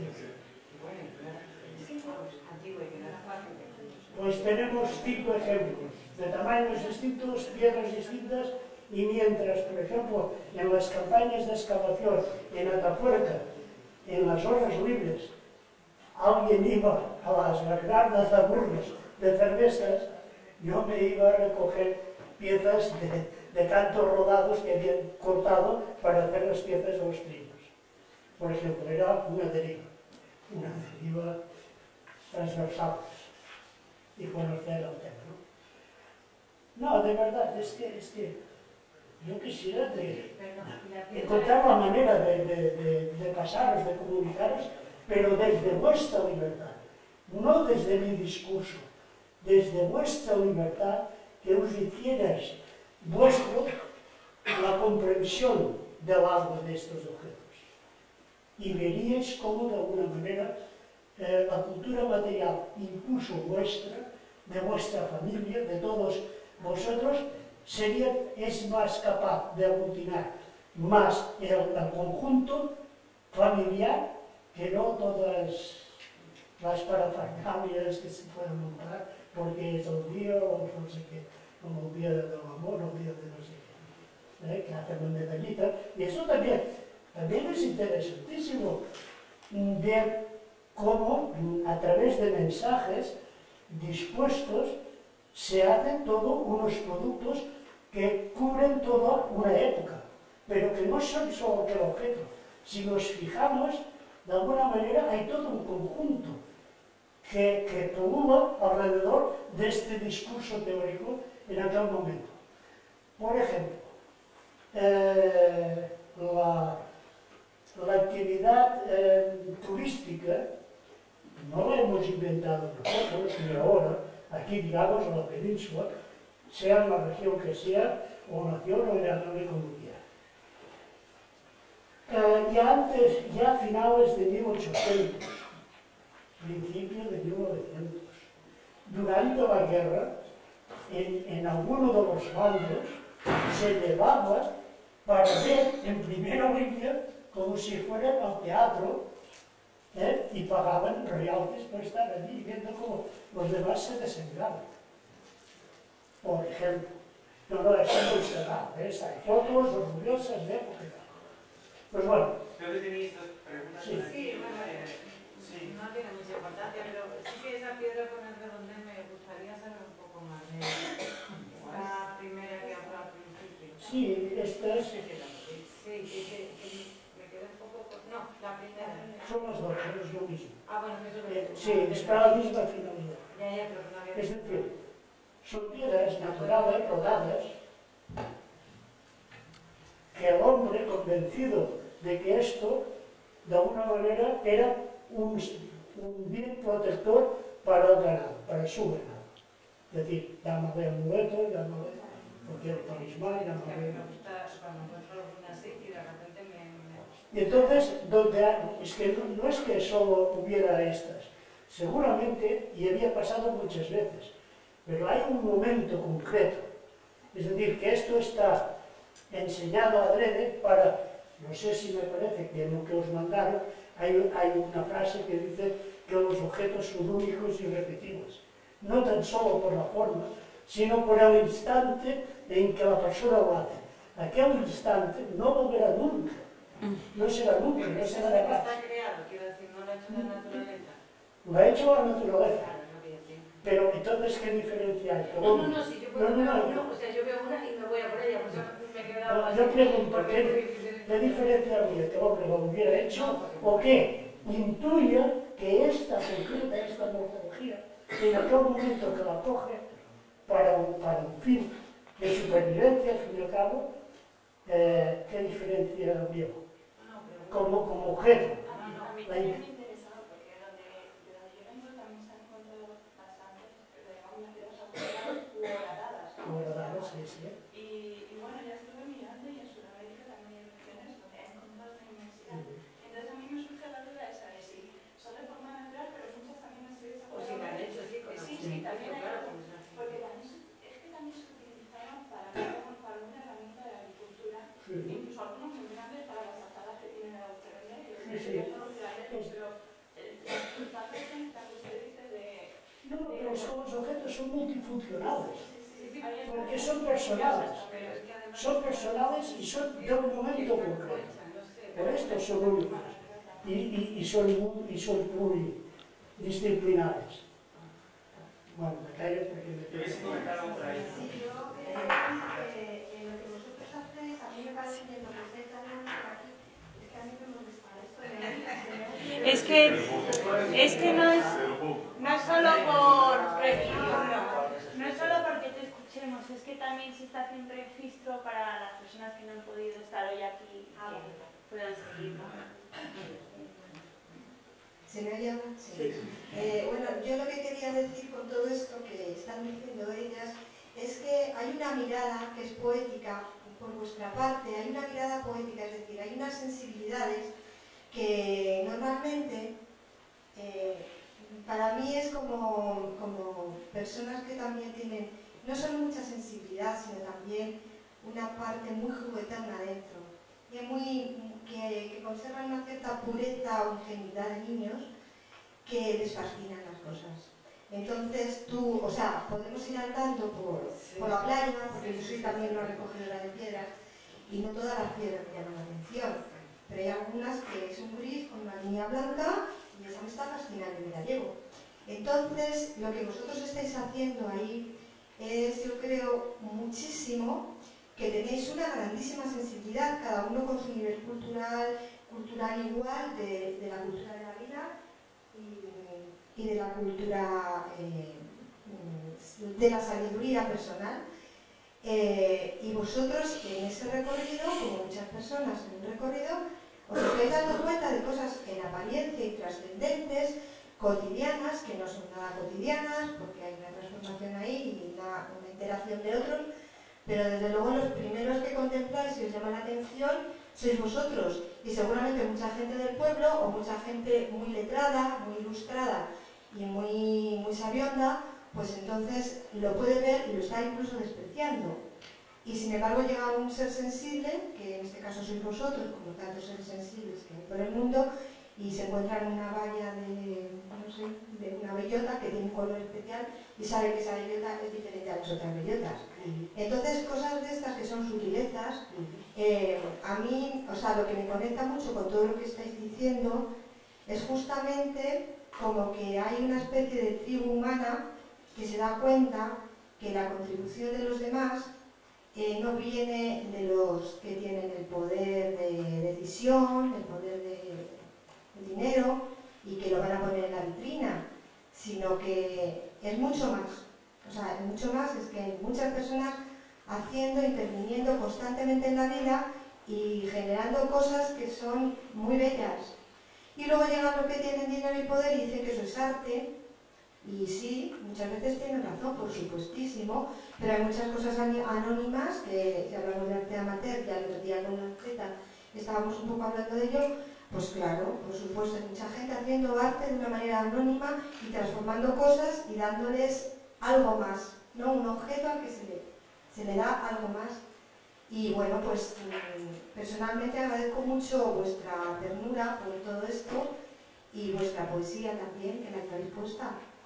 Pues tenemos cinco ejemplos, de tamaños distintos, piedras distintas, y mientras, por ejemplo, en las campañas de excavación en Atapuerca, en las horas libres, alguien iba a las grandes aburras de cervezas, yo me iba a recoger piezas de, de cantos rodados que habían cortado para hacer las piezas de los trinos. Por ejemplo, era una deriva, una deriva transversal, y conocer el tema, ¿no? No, de verdad, es que, es que yo quisiera de, encontrar la manera de, de, de, de pasaros, de comunicaros, pero desde vuestra libertad, no desde mi discurso, desde vuestra libertad, que os hicierais vuestro la comprensión del algo de estos objetos. Y veríais cómo de alguna manera eh, la cultura material, incluso vuestra, de vuestra familia, de todos vosotros, sería, es más capaz de aglutinar más el, el conjunto familiar que no todas las parafernalias que se pueden montar porque es el día o no sé qué, como el día del amor o el día de no sé qué, ¿eh? Que hacen una medallita. Y eso también, también es interesantísimo ver cómo a través de mensajes dispuestos se hacen todos unos productos que cubren toda una época, pero que no son solo el objeto. Si nos fijamos, de alguna manera hay todo un conjunto que, que pulula alrededor de este discurso teórico en aquel momento. Por ejemplo, eh, la, la actividad eh, turística no la hemos inventado nosotros, ni ahora, aquí digamos en la península, sea en la región que sea, o nación o en la economía. Eh, ya antes, ya a finales de mil ochocientos, principios de mil novecientos, durante la guerra, en, en alguno de los bandos, se llevaba para ver en primera línea como si fuera al teatro, ¿eh? Y pagaban royalties por estar allí, viendo cómo los demás se desangraban. Por ejemplo, no, no, eso no es verdad, ¿eh? Hay fotos orgullosas de época. Pues bueno. Creo que tenéis dos preguntas. Sí, sí, bueno, eh, sí. no tiene mucha importancia, pero sí que esa piedra con el redondel me gustaría saber un poco más de la primera que habló al principio. Sí, esta es... Sí, que, que, que me quedé un poco... No, la primera. Son las dos, es lo mismo. Ah, bueno, que eso Eh, es... sí, es para la misma finalidad. Ya, ya, pero que no había... Es decir, son piedras naturales, rodadas, que el hombre, convencido de que esto, de alguna manera, era un, un bien protector para el ganado, para su ganado. Es decir, llámale amuleto, llámale cualquier talismán, llámale... Me gusta cuando encuentro una así y de repente me... Y entonces, donde hay, es que no, no es que solo hubiera estas, seguramente, y había pasado muchas veces, pero hay un momento concreto, es decir, que esto está enseñado adrede para, no sé si me parece que en lo que os mandaron hay, hay una frase que dice que los objetos son únicos y repetibles, no tan solo por la forma, sino por el instante en que la persona lo hace. Aquel instante no volverá nunca, no será nunca, no será de paz. Está creado, quiero decir, no lo ha hecho la naturaleza. Lo ha hecho la naturaleza. Claro, no había tiempo. Pero entonces, ¿qué diferencia hay? No, no, no, si yo puedo No, no, ver no. uno, o sea, yo veo una y me voy a por ella, pues yo me quedo No, así. yo pregunto, porque ¿qué, es muy difícil. ¿qué diferencia habría que el hombre lo hubiera hecho o que intuya que esta concreta, esta morfología, en aquel momento que la coge para un, para un fin de supervivencia, al fin y al cabo, eh, ¿qué diferencia habría? Como, como objeto. A mí La también me interesaba porque donde, de donde yo vengo también se han encontrado bastantes, le llamamos piedras azuleadas u horadadas. Como la dama, sí, sí. Y, y bueno, ya estuve mirando y en Sudamérica también hay regiones donde he encontrado una inmensidad. Entonces a mí me surge la duda esa de si son de forma natural, pero muchas también han sido O si me han hecho, sí, con Sí, la- sí, también hay claro, otras. como se hace. Porque también se- es que también se utilizaban para, para una herramienta de agricultura, Sí. incluso algunos muy grandes para las azadas que tienen el agujero negro. Sí, sí. Pero eh, la técnica que usted dice de... No, pero son- los objetos son multifuncionales, Sí, sí, hay porque son personales. Pero es que además... Son personales y son de un momento concreto. Por esto son únicos y, y, y son, mu- y son pluridisciplinares. Bueno, me callo porque me Yo hubiese comentado por ahí. Sí, yo eh, eh, eh, lo que vosotros hacéis, a mí me parece que lo que estáis hablando por aquí, es que a mí me molesta esto de... de- Es que, es que no es, no es solo por presión, no es solo porque te escuchemos, es que también se está haciendo registro para las personas que no han podido estar hoy aquí, que puedan seguir, ¿no? ¿Se me oye ahora? Sí. Eh, bueno, yo lo que quería decir con todo esto que están diciendo ellas es que hay una mirada que es poética por vuestra parte, hay una mirada poética, es decir, hay unas sensibilidades que normalmente eh, para mí es como, como personas que también tienen no solo mucha sensibilidad, sino también una parte muy juguetona dentro, y muy, que, que conservan una cierta pureza o ingenuidad de niños que les fascinan las cosas. Entonces tú, o sea, podemos ir andando por, por la playa, porque yo soy también una recogedora de piedras, y no todas las piedras me llaman la atención, pero hay algunas que son gris con una línea blanca y esa me está fascinando y me la llevo. Entonces, lo que vosotros estáis haciendo ahí es, yo creo, muchísimo, que tenéis una grandísima sensibilidad, cada uno con su nivel cultural, cultural igual, de, de la cultura de la vida y, y de la cultura, eh, de la sabiduría personal. Eh, y vosotros en ese recorrido, como muchas personas en un recorrido, os estáis dando cuenta de cosas en apariencia y trascendentes, cotidianas, que no son nada cotidianas, porque hay una transformación ahí y una, una interacción de otros, pero desde luego los primeros que contempláis y os llama la atención sois vosotros, y seguramente mucha gente del pueblo o mucha gente muy letrada, muy ilustrada y muy, muy sabionda, pues entonces lo puede ver y lo está incluso despreciando. Y sin embargo llega un ser sensible, que en este caso sois vosotros, como tantos seres sensibles que hay por el mundo, y se encuentra en una valla de, no sé, de una bellota que tiene un color especial y sabe que esa bellota es diferente a las otras bellotas. Entonces, cosas de estas que son sutilezas, eh, a mí, o sea, lo que me conecta mucho con todo lo que estáis diciendo es justamente como que hay una especie de tribu humana que se da cuenta que la contribución de los demás eh, no viene de los que tienen el poder de decisión, el poder de dinero y que lo van a poner en la vitrina, sino que es mucho más. O sea, es mucho más, es que hay muchas personas haciendo, interviniendo constantemente en la vida y generando cosas que son muy bellas. Y luego llegan los que tienen dinero y poder y dicen que eso es arte. Y sí, muchas veces tienen razón, por supuestísimo, pero hay muchas cosas anónimas que, si hablamos de arte amateur, ya el otro día con la Z estábamos un poco hablando de ello. Pues claro, por supuesto, hay mucha gente haciendo arte de una manera anónima y transformando cosas y dándoles algo más, ¿no? Un objeto al que se le, se le da algo más. Y bueno, pues personalmente agradezco mucho vuestra ternura por todo esto y vuestra poesía también, que la que habéis puesta.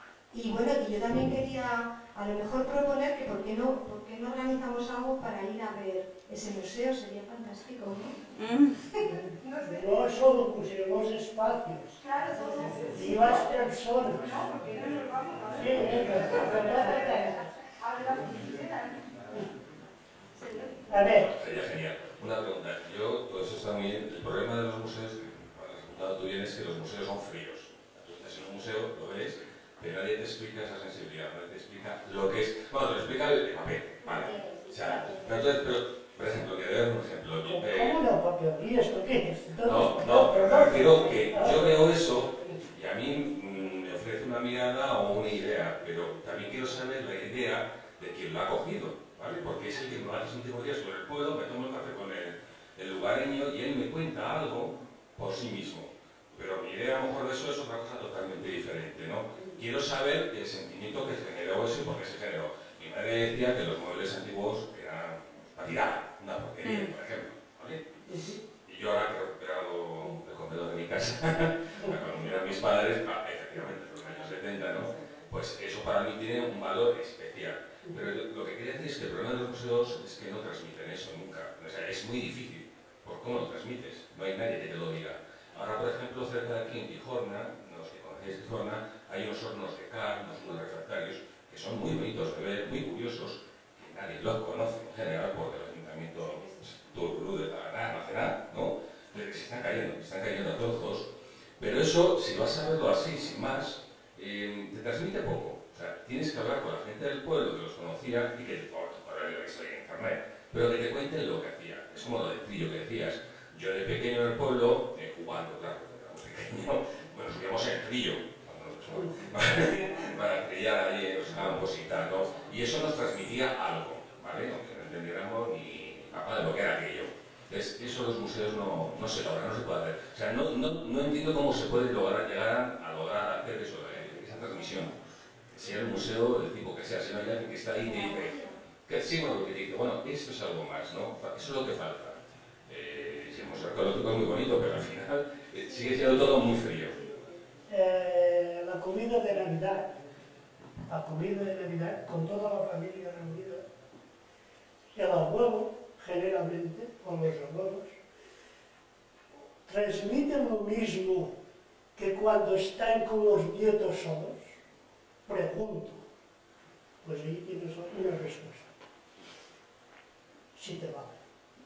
Y bueno, y yo también quería a lo mejor proponer que por qué no, por qué no organizamos algo para ir a ver ese museo, sería fantástico, ¿no? Mm. No sé. No solo pusimos espacios, Claro, somos... y las personas. No, porque no nos vamos a Sí, venga. A ver. Sería genial. Una pregunta. Yo, todo eso está muy bien. El problema de los museos, bueno, has contado tú bien, es que los museos son fríos. Tú estás en un museo, lo ves, pero nadie te explica esa sensibilidad, nadie te explica lo que es. Bueno, te lo explica el papel, vale. O sea, pero, entonces, pero por ejemplo, que dar un ejemplo. Eh, ¿Cómo no? Porque aquí esto qué es. no, no, pero me refiero que yo veo eso y a mí mmm, me ofrece una mirada o una idea, pero también quiero saber la idea de quien lo ha cogido, ¿vale? Porque es el que me va a sentir días sobre el pueblo, me tomo el café con el, el lugareño y él me cuenta algo por sí mismo. Pero mi idea a lo mejor de eso es otra cosa totalmente diferente, ¿no? Quiero saber el sentimiento que generó eso y por qué se generó. Mi madre decía que los muebles antiguos eran para tirar, una porquería, por ejemplo, ¿vale? Y yo ahora que he recuperado el comedor de mi casa, cuando miran mis padres, ah, efectivamente, en los años setenta, ¿no? Pues eso para mí tiene un valor especial. Pero lo que quería decir es que el problema de los museos es que no transmiten eso nunca. O sea, es muy difícil. ¿Por cómo lo transmites? No hay nadie que te lo diga. Ahora, por ejemplo, cerca de aquí en Gijorna, los que conocéis Gijorna, hay unos hornos de cal, unos hornos refractarios, que son muy bonitos de ver, muy curiosos, que nadie los conoce en general porque el ayuntamiento tururú de Talaná, Macerá, ¿no? Que se están cayendo, se están cayendo a trozos, pero eso, si vas a verlo así, sin más, eh, te transmite poco. O sea, tienes que hablar con la gente del pueblo que los conocía y que, por, por el que en internet, pero que te cuenten lo que hacía. Es como lo del trillo que decías. Yo de pequeño en el pueblo, eh, jugando, claro, cuando era muy pequeño, bueno, subíamos en el trillo, para trillar ahí en los campos y tal, ¿no? Y eso nos transmitía algo, ¿vale? Aunque no entendiéramos ni papá de lo que era aquello. Entonces, eso los museos no, no se logra, no se puede hacer. O sea, no, no, no entiendo cómo se puede lograr, llegar a, a lograr hacer eso, eh, esa transmisión. Que sea el museo del tipo que sea, si no hay alguien que está ahí y te dice, que sí, bueno, que te dice, bueno, esto es algo más, ¿no? Eso es lo que falta. Eh, si el museo arqueológico es muy bonito, pero al final eh, sigue siendo todo muy frío. Eh, la comida de Navidad, la comida de Navidad con toda la familia reunida, el abuelo, generalmente, o los abuelos, transmiten lo mismo que cuando están con los nietos solos. Pregunto, pues ahí tienes una respuesta, si te vale.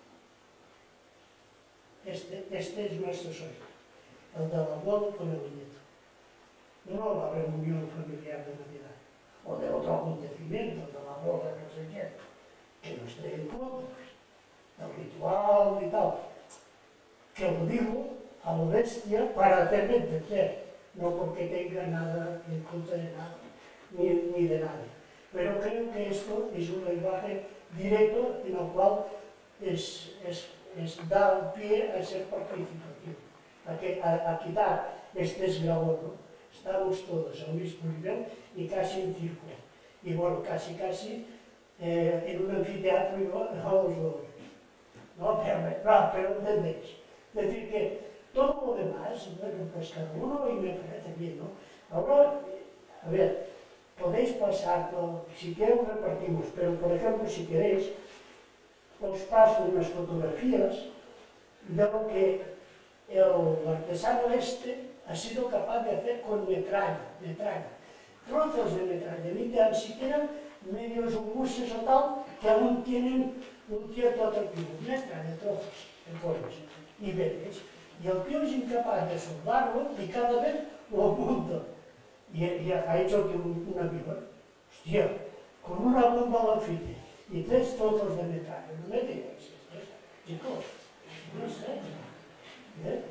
Este, este es nuestro sueño, el del abuelo con el nieto. No la reunión familiar de Navidad, o de otro acontecimiento, de la boda, no sé qué, que nos traen todos, el ritual y tal, que lo digo a lo bestia para hacerme entender, no porque tenga nada en contra de nada, ni, ni de nadie. Pero creo que esto es un lenguaje directo en el cual es, es, es dar pie a ser participativo, a, que, a, a quitar este esglaón, ¿no? Estamos todos al mismo nivel y casi en círculo. Y bueno, casi, casi eh, en un anfiteatro y no, no los dos. No, pero, no, pero entendéis. Es decir, que todo lo demás, bueno, pues cada uno, y me parece bien, ¿no? Ahora, a ver, podéis pasar, ¿no? Si queréis repartimos, pero por ejemplo, si queréis, os paso unas fotografías de lo que el artesano este ha sido capaz de hacer con metralla, metralla. Trozos de metralla, ni tan siquiera medios buses o tal, que aún tienen un cierto atractivo. Metralla, trozos, enormes y verdes. Y el tío es incapaz de soldarlo y cada vez lo monta. Y, y ha hecho que un, una viva. Hostia, con una bomba al alfite y tres trozos de metralla. No me digáis esto, chicos. No sé. ¿Eh?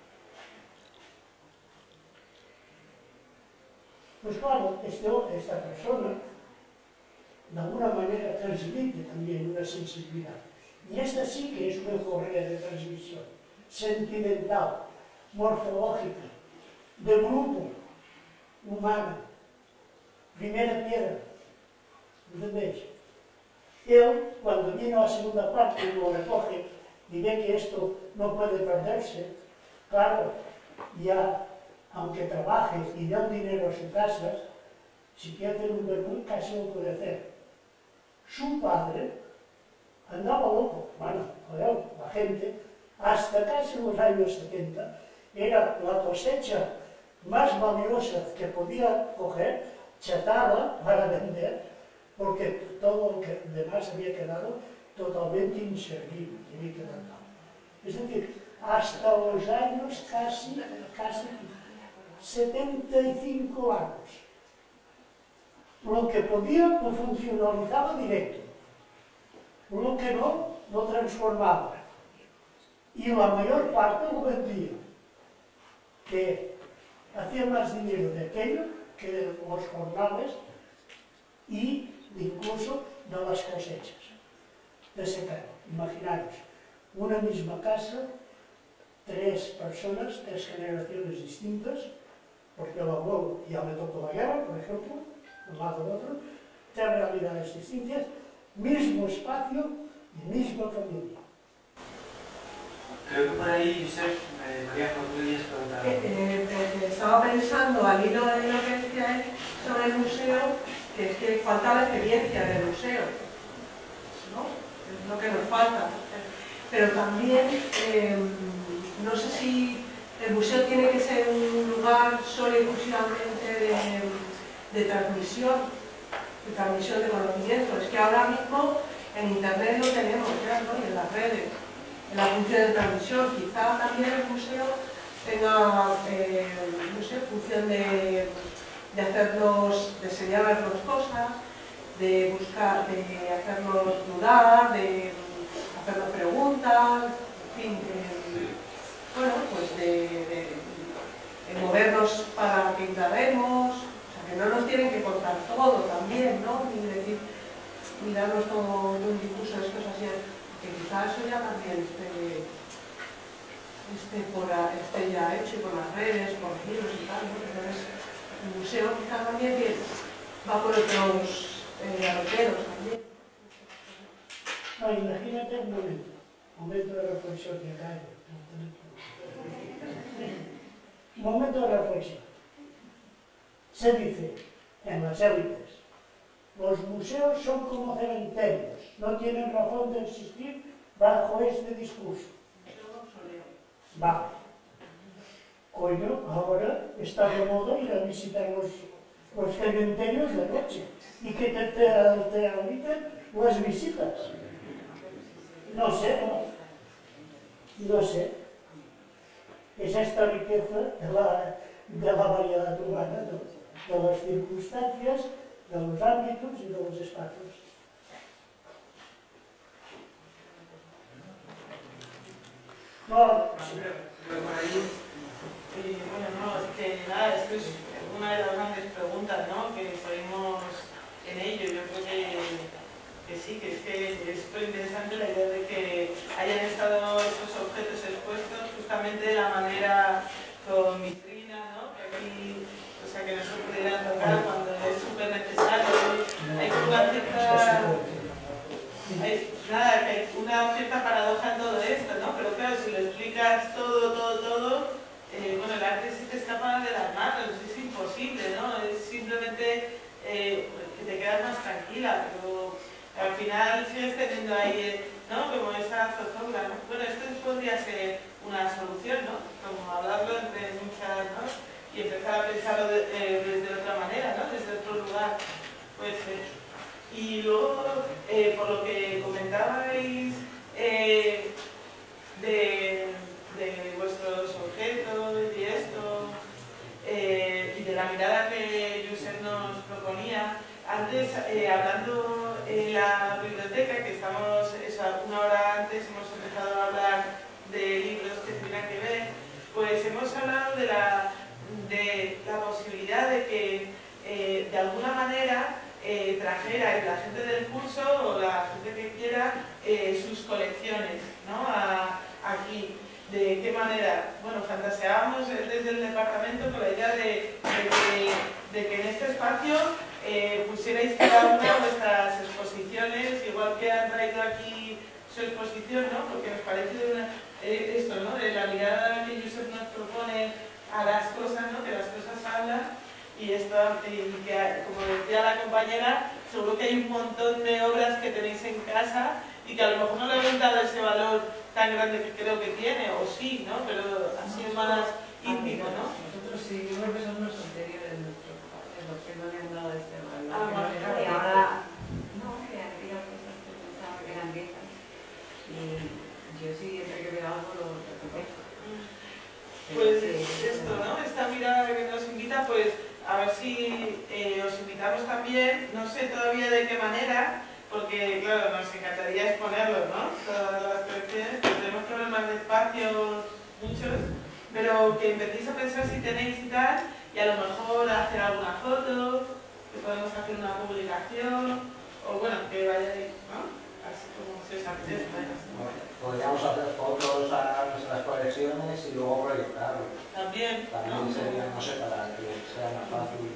Pues claro, este, esta persona de alguna manera transmite también una sensibilidad. Y esta sí que es una correa de transmisión, sentimental, morfológica, de grupo, humana, primera piedra. ¿Entendéis? Él, cuando vino a la segunda parte y lo recoge y ve que esto no puede perderse, claro, ya, aunque trabaje y dé un dinero a su casa, si quiere hacer un vermut, casi lo puede hacer. Su padre andaba loco, bueno, joder, la gente, hasta casi los años setenta, era la cosecha más valiosa que podía coger, chatarla para vender, porque todo lo que demás había quedado totalmente inservible, había quedado. Es decir, hasta los años casi, casi setenta y cinco años. Lo que podía lo funcionalizaba directo, lo que no, lo transformaba. Y la mayor parte lo vendía, que hacía más dinero de aquello que de los jornales y incluso de las cosechas de secano. Imaginaros, una misma casa, tres personas, tres generaciones distintas, porque el abuelo ya me tocó la guerra, por ejemplo, un lado del otro, tres realidades distintas, mismo espacio y misma familia. Creo que por ahí, Josep, eh, María José, preguntar. Eh, eh, eh, estaba pensando, al hilo de lo que decía él sobre el museo, que es que falta la experiencia del museo, ¿no? Es lo que nos falta. Pero también, eh, no sé si el museo tiene que ser un lugar solo y exclusivamente de, de transmisión, de transmisión de conocimiento. Es que ahora mismo en Internet lo tenemos ya, ¿no? Y en las redes, en la función de transmisión. Quizá también el museo tenga, eh, no sé, función de, de hacernos, de enseñarnos cosas, de buscar, de hacernos dudar, de hacernos preguntas, en fin, de, bueno, pues de, de, de movernos para que indaguemos, o sea, que no nos tienen que contar todo también, ¿no? Ni decir, ni darnos todo en un discurso de estos así, que quizá eso ya también esté, esté, por, esté ya hecho con las redes, por los libros y tal, ¿no? Entonces, el museo quizá también va por otros eh, arroteros también. No, imagínate un momento, un momento de reflexión que acá hay. Un momento de reflexión. Se dice en las élites, los museos son como cementerios, no tienen razón de existir bajo este discurso. Vale. Coño, ahora está de moda ir a visitar los, los cementerios de noche y que te, te, te habiten las visitas. No sé, no, no sé. Es esta riqueza de la, de la variedad humana, ¿no? De las circunstancias, de los ámbitos y de los espacios. No, sí. Pero por ahí, eh, bueno, no, es que nada, esto es una de las grandes preguntas, ¿no? Que seguimos en ello. Yo creo que, que sí, que es que es súper interesante la idea de que hayan estado estos objetos expuestos justamente de la manera con vitrina, ¿no? Que aquí, o sea, que no se pudieran tocar cuando es súper necesario. Hay una cierta... Hay, nada, que hay una cierta paradoja en todo esto, ¿no? Pero claro, si lo explicas todo, todo, todo, eh, bueno, el arte sí te escapa de las manos, es imposible, ¿no? Es simplemente eh, que te quedas más tranquila, pero al final sigues teniendo ahí, ¿no? Como esa zozobra, ¿no? Bueno, esto podría ser una solución, ¿no? Como hablarlo entre muchas, ¿no? Y empezar a pensarlo de, eh, desde otra manera, ¿no? Desde otro lugar, puede ser. Y luego, eh, por lo que comentabais eh, de, de vuestros objetos y esto, eh, y de la mirada que Josep nos proponía, antes, eh, hablando en la biblioteca, que estamos, eso, una hora antes hemos empezado a hablar de libros que tuvieran que ver, pues hemos hablado de la, de la posibilidad de que, eh, de alguna manera, Eh, trajera la gente del curso o la gente que quiera eh, sus colecciones, ¿no? A, aquí. ¿De qué manera? Bueno, fantaseábamos desde el departamento con la idea de, de, que, de que en este espacio eh, pusierais cada una de vuestras exposiciones, igual que han traído aquí su exposición, ¿no? Porque nos parece una, eh, esto, ¿no? De la mirada que Josep nos propone a las cosas, ¿no? Que las cosas hablan. Y esto, y que, como decía la compañera, seguro que hay un montón de obras que tenéis en casa y que a lo mejor no le habéis dado ese valor tan grande que creo que tiene, o sí, ¿no? Pero así es más íntimo, ¿no? Nosotros sí, yo creo que son los anteriores nuestros padres los que no le han dado este valor. Ah, bueno, y ahora, no, que había cosas que pensaba que eran viejas. Y yo sí, siempre que veo algo lo recupero. Pues esto, ¿no? Esta mirada que nos invita, pues a ver si eh, os invitamos también, no sé todavía de qué manera, porque claro, nos encantaría exponerlos, ¿no? Todas las colecciones, pues tenemos problemas de espacio, muchos, pero que empecéis a pensar si tenéis y tal, y a lo mejor hacer alguna foto, que podemos hacer una publicación, o bueno, que vayáis, ¿no? Así como se os apetece. Podríamos hacer fotos a nuestras colecciones y luego proyectarlo. También, También ¿no? sería, no sé, para que sea más fácil.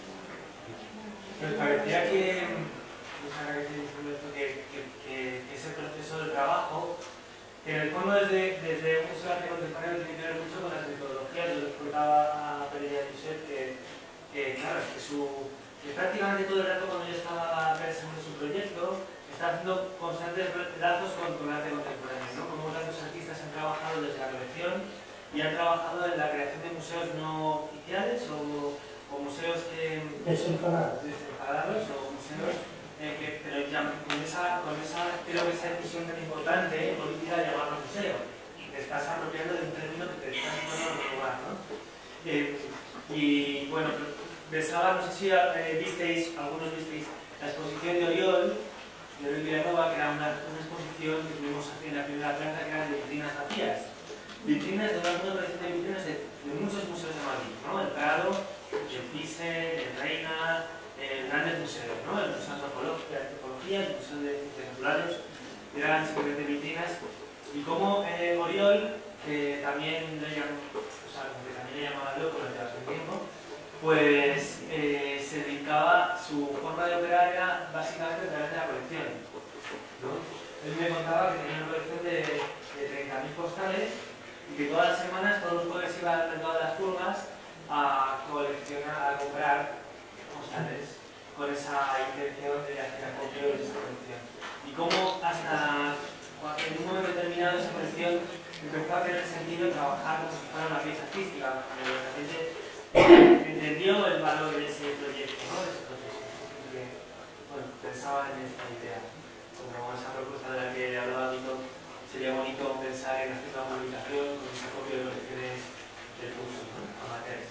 Pues parecía que, Susana, que estoy diciendo esto, que, que, que, que ese proceso de trabajo, que en el fondo desde, desde un museo de arte contemporáneo tiene que ver mucho con las metodologías. Yo les contaba a Pere y a Josep que, que, claro, es que, su, que prácticamente todo el rato cuando yo estaba pensando en su proyecto, está haciendo constantes lazos con, con arte contemporáneo, ¿no? Como tantos artistas han trabajado desde la colección y han trabajado en la creación de museos no oficiales o, o museos que, desenfadados desenfadados o museos, eh, que, pero ya con esa, con esa, creo que esa decisión tan importante en política de llamarlo museo. Te estás apropiando de un término que te está situando en otro lugar, ¿no? Eh, y bueno, pensaba, no sé si eh, visteis, algunos visteis la exposición de Oriol, de Oriol Villanova, que era una, una exposición que tuvimos aquí en la primera planta, que era de vitrinas vacías. Vitrinas de una colección de vitrinas de, de muchos museos de Madrid, ¿no? El Prado, el Thyssen, el Reina, eh, grandes museos, ¿no? El Museo de Antropología, el Museo de Ciencias Naturales, eran simplemente vitrinas. Y como eh, Oriol, que también le llamó, o sea, que también le llamaba loco durante bastante tiempo, pues eh, se dedicaba, su forma de operar era básicamente a través de la colección, ¿no? Él me contaba que tenía una colección de, de treinta mil postales y que todas las semanas, todos los jueves iba al mercado de las pulgas a coleccionar, a comprar postales con esa intención de hacer acopio de esa colección. Y cómo hasta en un momento determinado esa colección empezó a tener sentido trabajar como si fuera una pieza artística, cuando la gente entendió el valor de ese proyecto, ¿no? De ese proceso. Que, bueno, pensaba en esta idea, como esa propuesta de la que hablaba Vito. Sería bonito pensar en hacer una publicación con ese copio de colecciones del curso, ¿no? Amateurs.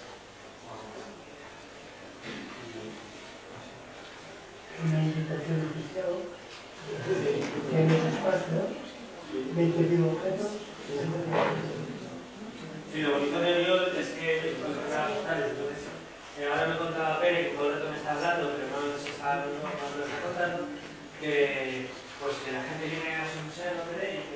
Una invitación oficial que en ese espacio veinte mil objetos. Sí, lo bonito de Oriol es que pues, entonces, eh, ahora me contaba Pere, que todo el rato me está hablando, pero no nos está, no, no nos está contando, que, pues, que la gente viene a su museo, ¿no? Y